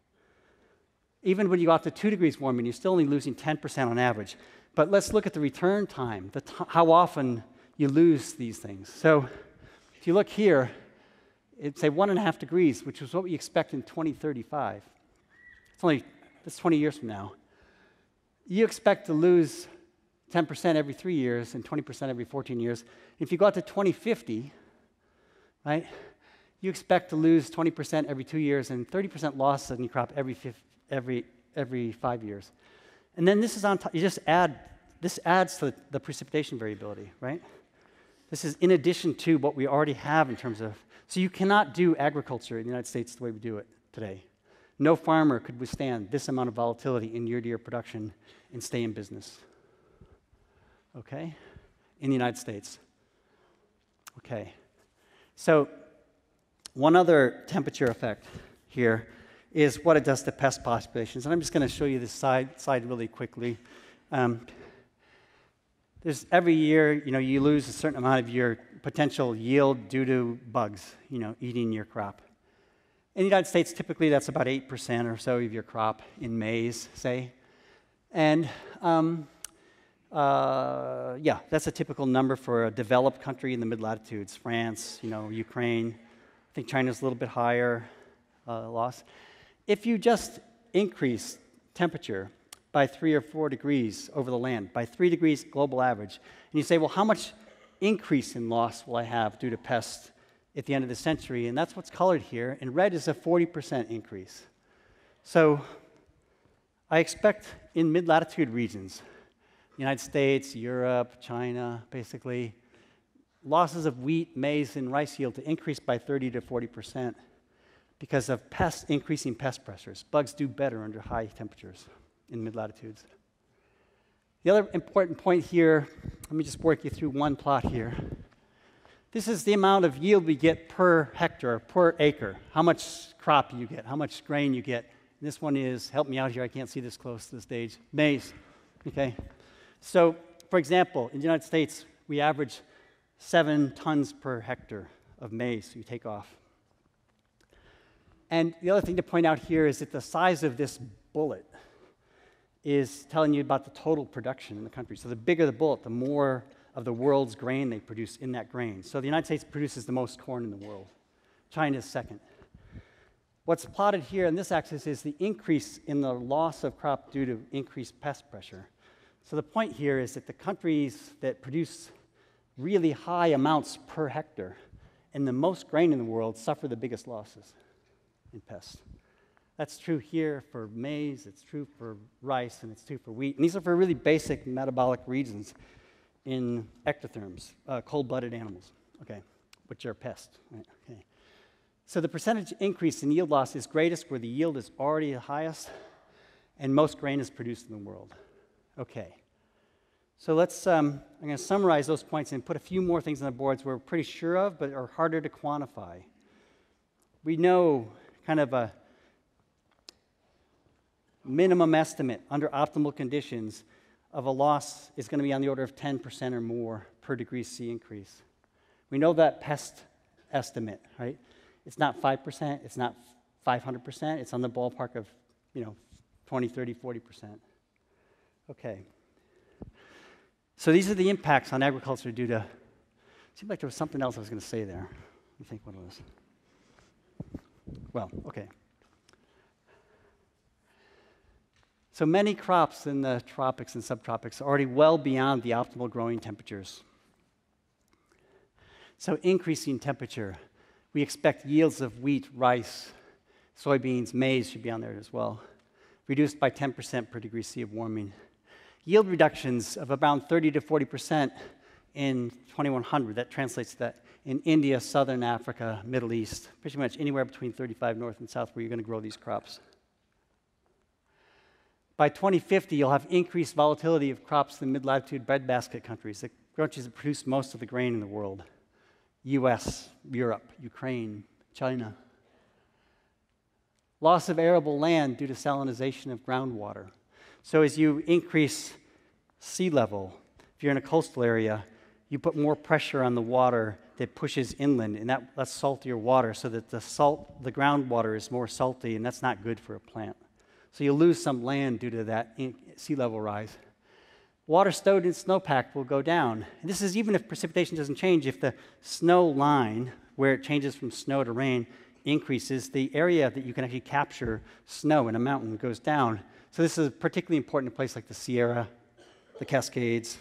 Even when you go out to 2 degrees warming, you're still only losing 10% on average. But let's look at the return time, how often you lose these things. So if you look here, it's say 1.5 degrees, which is what we expect in 2035. That's 20 years from now. You expect to lose 10% every 3 years and 20% every 14 years. If you go out to 2050, right, you expect to lose 20% every 2 years and 30% loss in your crop every 5 years. And then this is on top, this adds to the precipitation variability, right? This is in addition to what we already have in terms of, so you cannot do agriculture in the United States the way we do it today. No farmer could withstand this amount of volatility in year-to-year production and stay in business, okay, in the United States. Okay, so one other temperature effect here is what it does to pest populations. And I'm just going to show you this slide really quickly. There's every year, you lose a certain amount of your potential yield due to bugs, eating your crop. In the United States, typically that's about 8% or so of your crop in maize, say. And that's a typical number for a developed country in the mid-latitudes, France, Ukraine. I think China's a little bit higher loss. If you just increase temperature by 3 or 4 degrees over the land, by 3 degrees global average, and you say, well, how much increase in loss will I have due to pests at the end of the century? And that's what's colored here. And red is a 40% increase. So I expect in mid-latitude regions, United States, Europe, China, basically, losses of wheat, maize, and rice yield to increase by 30 to 40% because of increasing pest pressures. Bugs do better under high temperatures in mid-latitudes. The other important point here, let me just work you through one plot here. This is the amount of yield we get per hectare, per acre, how much crop you get, how much grain you get. And this one is, help me out here, I can't see this close to the stage, maize, okay? So, for example, in the United States, we average 7 tons per hectare of maize you take off. And the other thing to point out here is that the size of this bullet is telling you about the total production in the country. So the bigger the bullet, the more of the world's grain they produce in that grain. So the United States produces the most corn in the world. China is second. What's plotted here on this axis is the increase in the loss of crop due to increased pest pressure. So the point here is that the countries that produce really high amounts per hectare and the most grain in the world suffer the biggest losses in pests. That's true here for maize, it's true for rice, and it's true for wheat. And these are for really basic metabolic reasons in ectotherms, cold-blooded animals, okay, which are pests, right? Okay. So the percentage increase in yield loss is greatest where the yield is already the highest, and most grain is produced in the world. Okay. So let's, I'm going to summarize those points and put a few more things on the boards we're pretty sure of, but are harder to quantify. We know kind of a minimum estimate under optimal conditions of a loss is going to be on the order of 10% or more per degree C increase. We know that pest estimate, right? It's not 5%, it's not 500%, it's on the ballpark of, 20, 30, 40%. Okay. So these are the impacts on agriculture due to, seemed like there was something else I was going to say there. Let me think what it was. Well, okay. So many crops in the tropics and subtropics are already well beyond the optimal growing temperatures. So increasing temperature, we expect yields of wheat, rice, soybeans, maize should be on there as well, reduced by 10% per degree C of warming. Yield reductions of around 30 to 40% in 2100. That translates to that in India, Southern Africa, Middle East, pretty much anywhere between 35 north and south where you're going to grow these crops. By 2050, you'll have increased volatility of crops in mid-latitude breadbasket countries, the countries that produce most of the grain in the world. US, Europe, Ukraine, China. Loss of arable land due to salinization of groundwater. So as you increase sea level, if you're in a coastal area, you put more pressure on the water that pushes inland, and that's saltier water, so that the groundwater is more salty, and that's not good for a plant. So you lose some land due to that sea level rise. Water stored in snowpack will go down. And this is even if precipitation doesn't change. If the snow line, where it changes from snow to rain, increases, the area that you can actually capture snow in a mountain goes down. So this is particularly important in a place like the Sierra, the Cascades,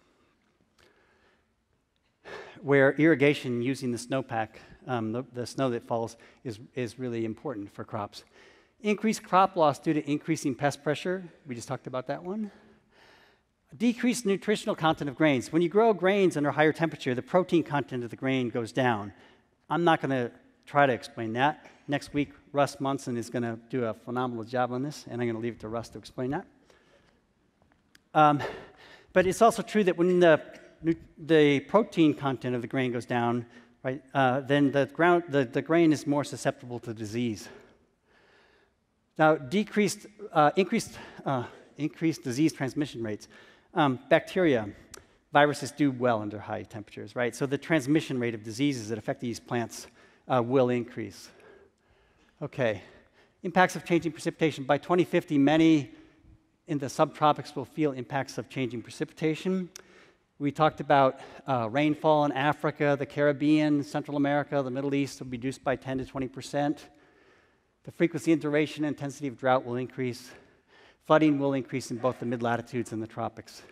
where irrigation using the snowpack, the snow that falls, is really important for crops. Increased crop loss due to increasing pest pressure. We just talked about that one. Decreased nutritional content of grains. When you grow grains under higher temperature, the protein content of the grain goes down. I'm not going to try to explain that. Next week, Russ Munson is going to do a phenomenal job on this, and I'm going to leave it to Russ to explain that. But it's also true that when the protein content of the grain goes down, right, then the grain is more susceptible to disease. Now, increased disease transmission rates. Bacteria, viruses do well under high temperatures, right? So the transmission rate of diseases that affect these plants will increase. Okay, impacts of changing precipitation. By 2050, many in the subtropics will feel impacts of changing precipitation. We talked about rainfall in Africa, the Caribbean, Central America, the Middle East will be reduced by 10 to 20%. The frequency and duration and intensity of drought will increase. Flooding will increase in both the mid-latitudes and the tropics.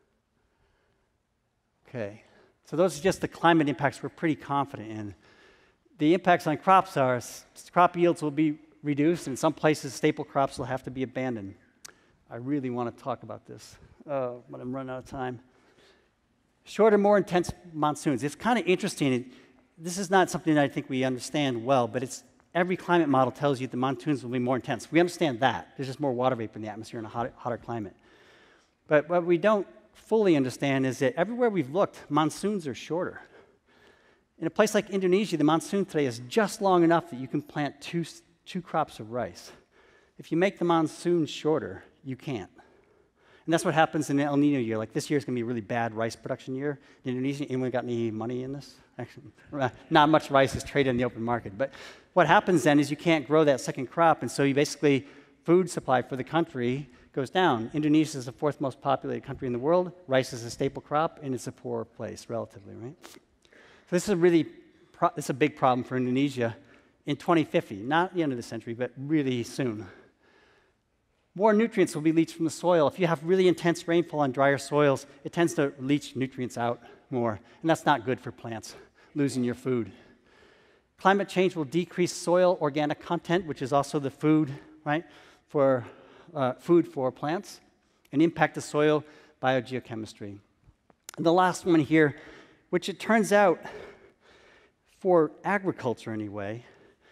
Okay, so those are just the climate impacts we're pretty confident in. The impacts on crops are crop yields will be reduced, and in some places staple crops will have to be abandoned. I really want to talk about this, but I'm running out of time. Shorter, more intense monsoons. It's kind of interesting. This is not something that I think we understand well, but every climate model tells you the monsoons will be more intense. We understand that. There's just more water vapor in the atmosphere in a hotter climate. But what we don't fully understand is that everywhere we've looked, monsoons are shorter. In a place like Indonesia, the monsoon today is just long enough that you can plant two crops of rice. If you make the monsoon shorter, you can't. And that's what happens in an El Nino year. Like this year is going to be a really bad rice production year. In Indonesia, anyone got any money in this? Actually, not much rice is traded in the open market. But what happens then is you can't grow that second crop, and so you basically, food supply for the country goes down. Indonesia is the fourth most populated country in the world. Rice is a staple crop, and it's a poor place, relatively, right? So this is a big problem for Indonesia in 2050, not the end of the century, but really soon. More nutrients will be leached from the soil. If you have really intense rainfall on drier soils, it tends to leach nutrients out more, and that's not good for plants, losing your food. Climate change will decrease soil organic content, which is also the food, right, for food for plants, and impact the soil biogeochemistry. And the last one here, which it turns out, for agriculture anyway,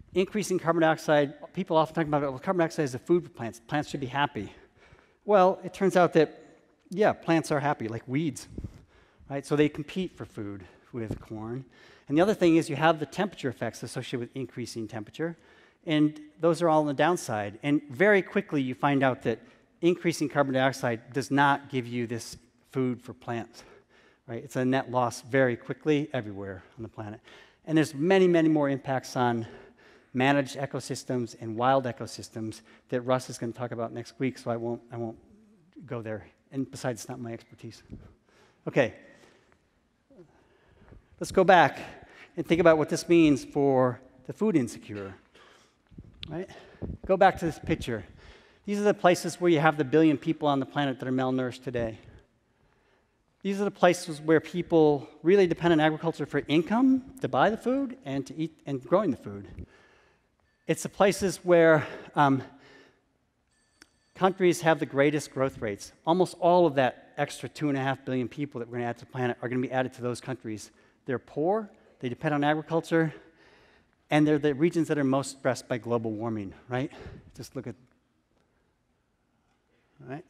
increasing carbon dioxide, people often talk about, well, carbon dioxide is a food for plants. Plants should be happy. Well, it turns out that, yeah, plants are happy, like weeds, right? So they compete for food with corn. And the other thing is you have the temperature effects associated with increasing temperature, and those are all on the downside. And very quickly you find out that increasing carbon dioxide does not give you this food for plants, right? It's a net loss very quickly everywhere on the planet. And there's many, many more impacts on managed ecosystems and wild ecosystems that Russ is going to talk about next week, so I won't go there. And besides, it's not my expertise. Okay. Let's go back and think about what this means for the food insecure, right? Go back to this picture. These are the places where you have the billion people on the planet that are malnourished today. These are the places where people really depend on agriculture for income, to buy the food, and to eat and growing the food. It's the places where countries have the greatest growth rates. Almost all of that extra 2.5 billion people that we're going to add to the planet are going to be added to those countries. They're poor, they depend on agriculture, and they're the regions that are most stressed by global warming, right? Just look at, right?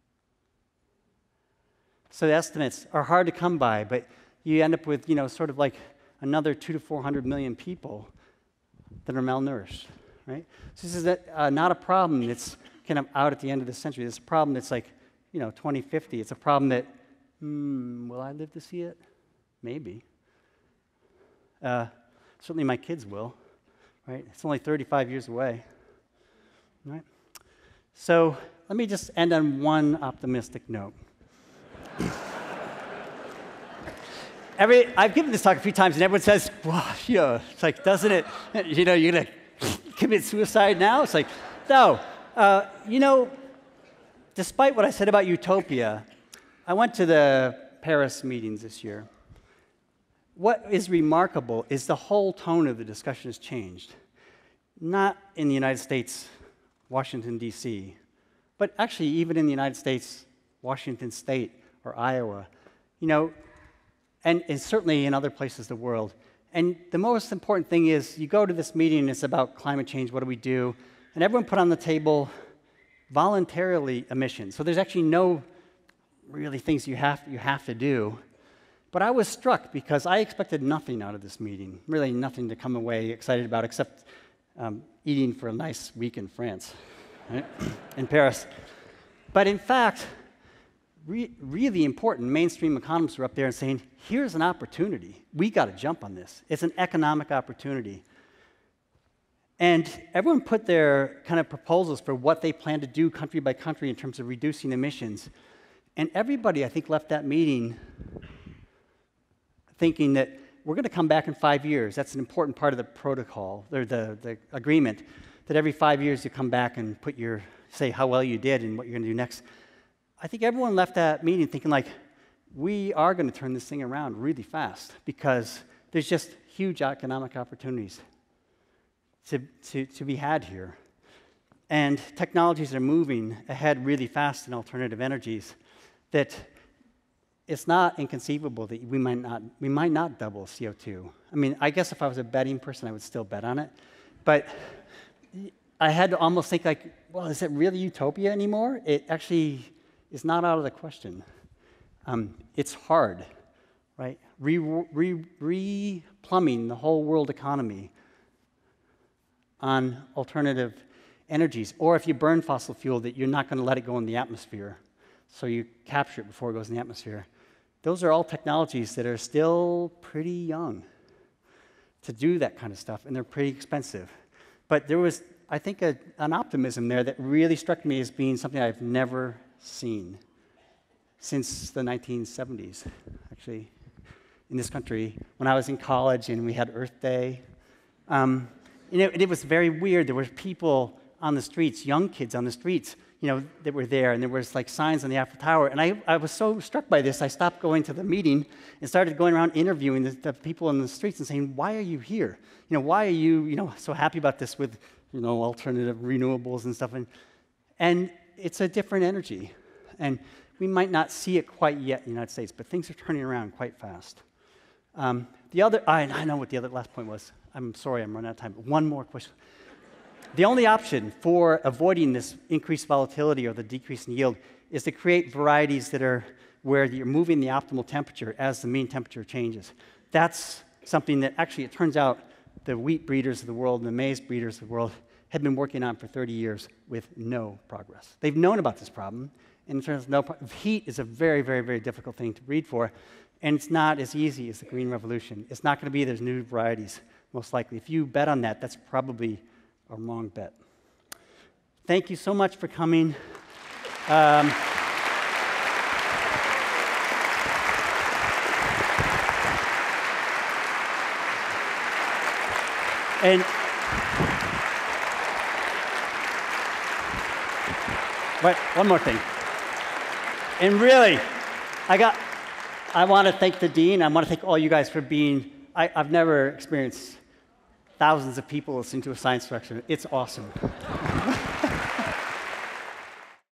So the estimates are hard to come by, but you end up with, sort of like another 200 to 400 million people that are malnourished, right? So this is not a problem that's kind of out at the end of the century. It's a problem that's like, 2050. It's a problem that, will I live to see it? Maybe. Certainly my kids will, right? It's only 35 years away, right? So let me just end on one optimistic note. I've given this talk a few times, and everyone says, well, it's like, doesn't it, you're going to commit suicide now? It's like, no. Despite what I said about utopia, I went to the Paris meetings this year. What is remarkable is the whole tone of the discussion has changed. Not in the United States, Washington, D.C., but actually even in the United States, Washington State or Iowa, and certainly in other places of the world. And the most important thing is you go to this meeting and it's about climate change, what do we do? And everyone put on the table voluntarily emissions. So there's actually no really things you have to do. But I was struck because I expected nothing out of this meeting, really nothing to come away excited about except eating for a nice week in France, right? In Paris. But in fact, really important mainstream economists were up there and saying, here's an opportunity. We got to jump on this. It's an economic opportunity. And everyone put their kind of proposals for what they plan to do country by country in terms of reducing emissions. And everybody, I think, left that meeting thinking that we're going to come back in 5 years. That's an important part of the protocol, or the agreement, that every 5 years you come back and say how well you did and what you're going to do next. I think everyone left that meeting thinking like, we are going to turn this thing around really fast because there's just huge economic opportunities to be had here. And technologies are moving ahead really fast in alternative energies that it's not inconceivable that we might not double CO2. I mean, I guess if I was a betting person, I would still bet on it. But I had to almost think like, well, is it really utopia anymore? It actually is not out of the question. It's hard, right? Re-plumbing the whole world economy on alternative energies. Or if you burn fossil fuel, that you're not going to let it go in the atmosphere. So you capture it before it goes in the atmosphere. Those are all technologies that are still pretty young to do that kind of stuff, and they're pretty expensive. But there was, I think, an optimism there that really struck me as being something I've never seen since the 1970s, actually, in this country. When I was in college and we had Earth Day, it was very weird. There were people on the streets, young kids on the streets, that were there, and there was like signs on the Eiffel Tower. And I was so struck by this, I stopped going to the meeting and started going around interviewing the people in the streets and saying, why are you here? Why are you, so happy about this with, alternative renewables and stuff? And it's a different energy. And we might not see it quite yet in the United States, but things are turning around quite fast. I know what the last point was. I'm sorry, I'm running out of time. But one more question. The only option for avoiding this increased volatility or the decrease in yield is to create varieties that are where you're moving the optimal temperature as the mean temperature changes. That's something that actually, it turns out, the wheat breeders of the world and the maize breeders of the world have been working on for 30 years with no progress. They've known about this problem, and in terms of heat is a very, very, very difficult thing to breed for, and it's not as easy as the Green Revolution. It's not going to be there's new varieties, most likely. If you bet on that, that's probably a wrong bet. Thank you so much for coming. And right, one more thing. And really, I want to thank the dean. I want to thank all you guys for being. I've never experienced thousands of people listening to a science lecture. It's awesome.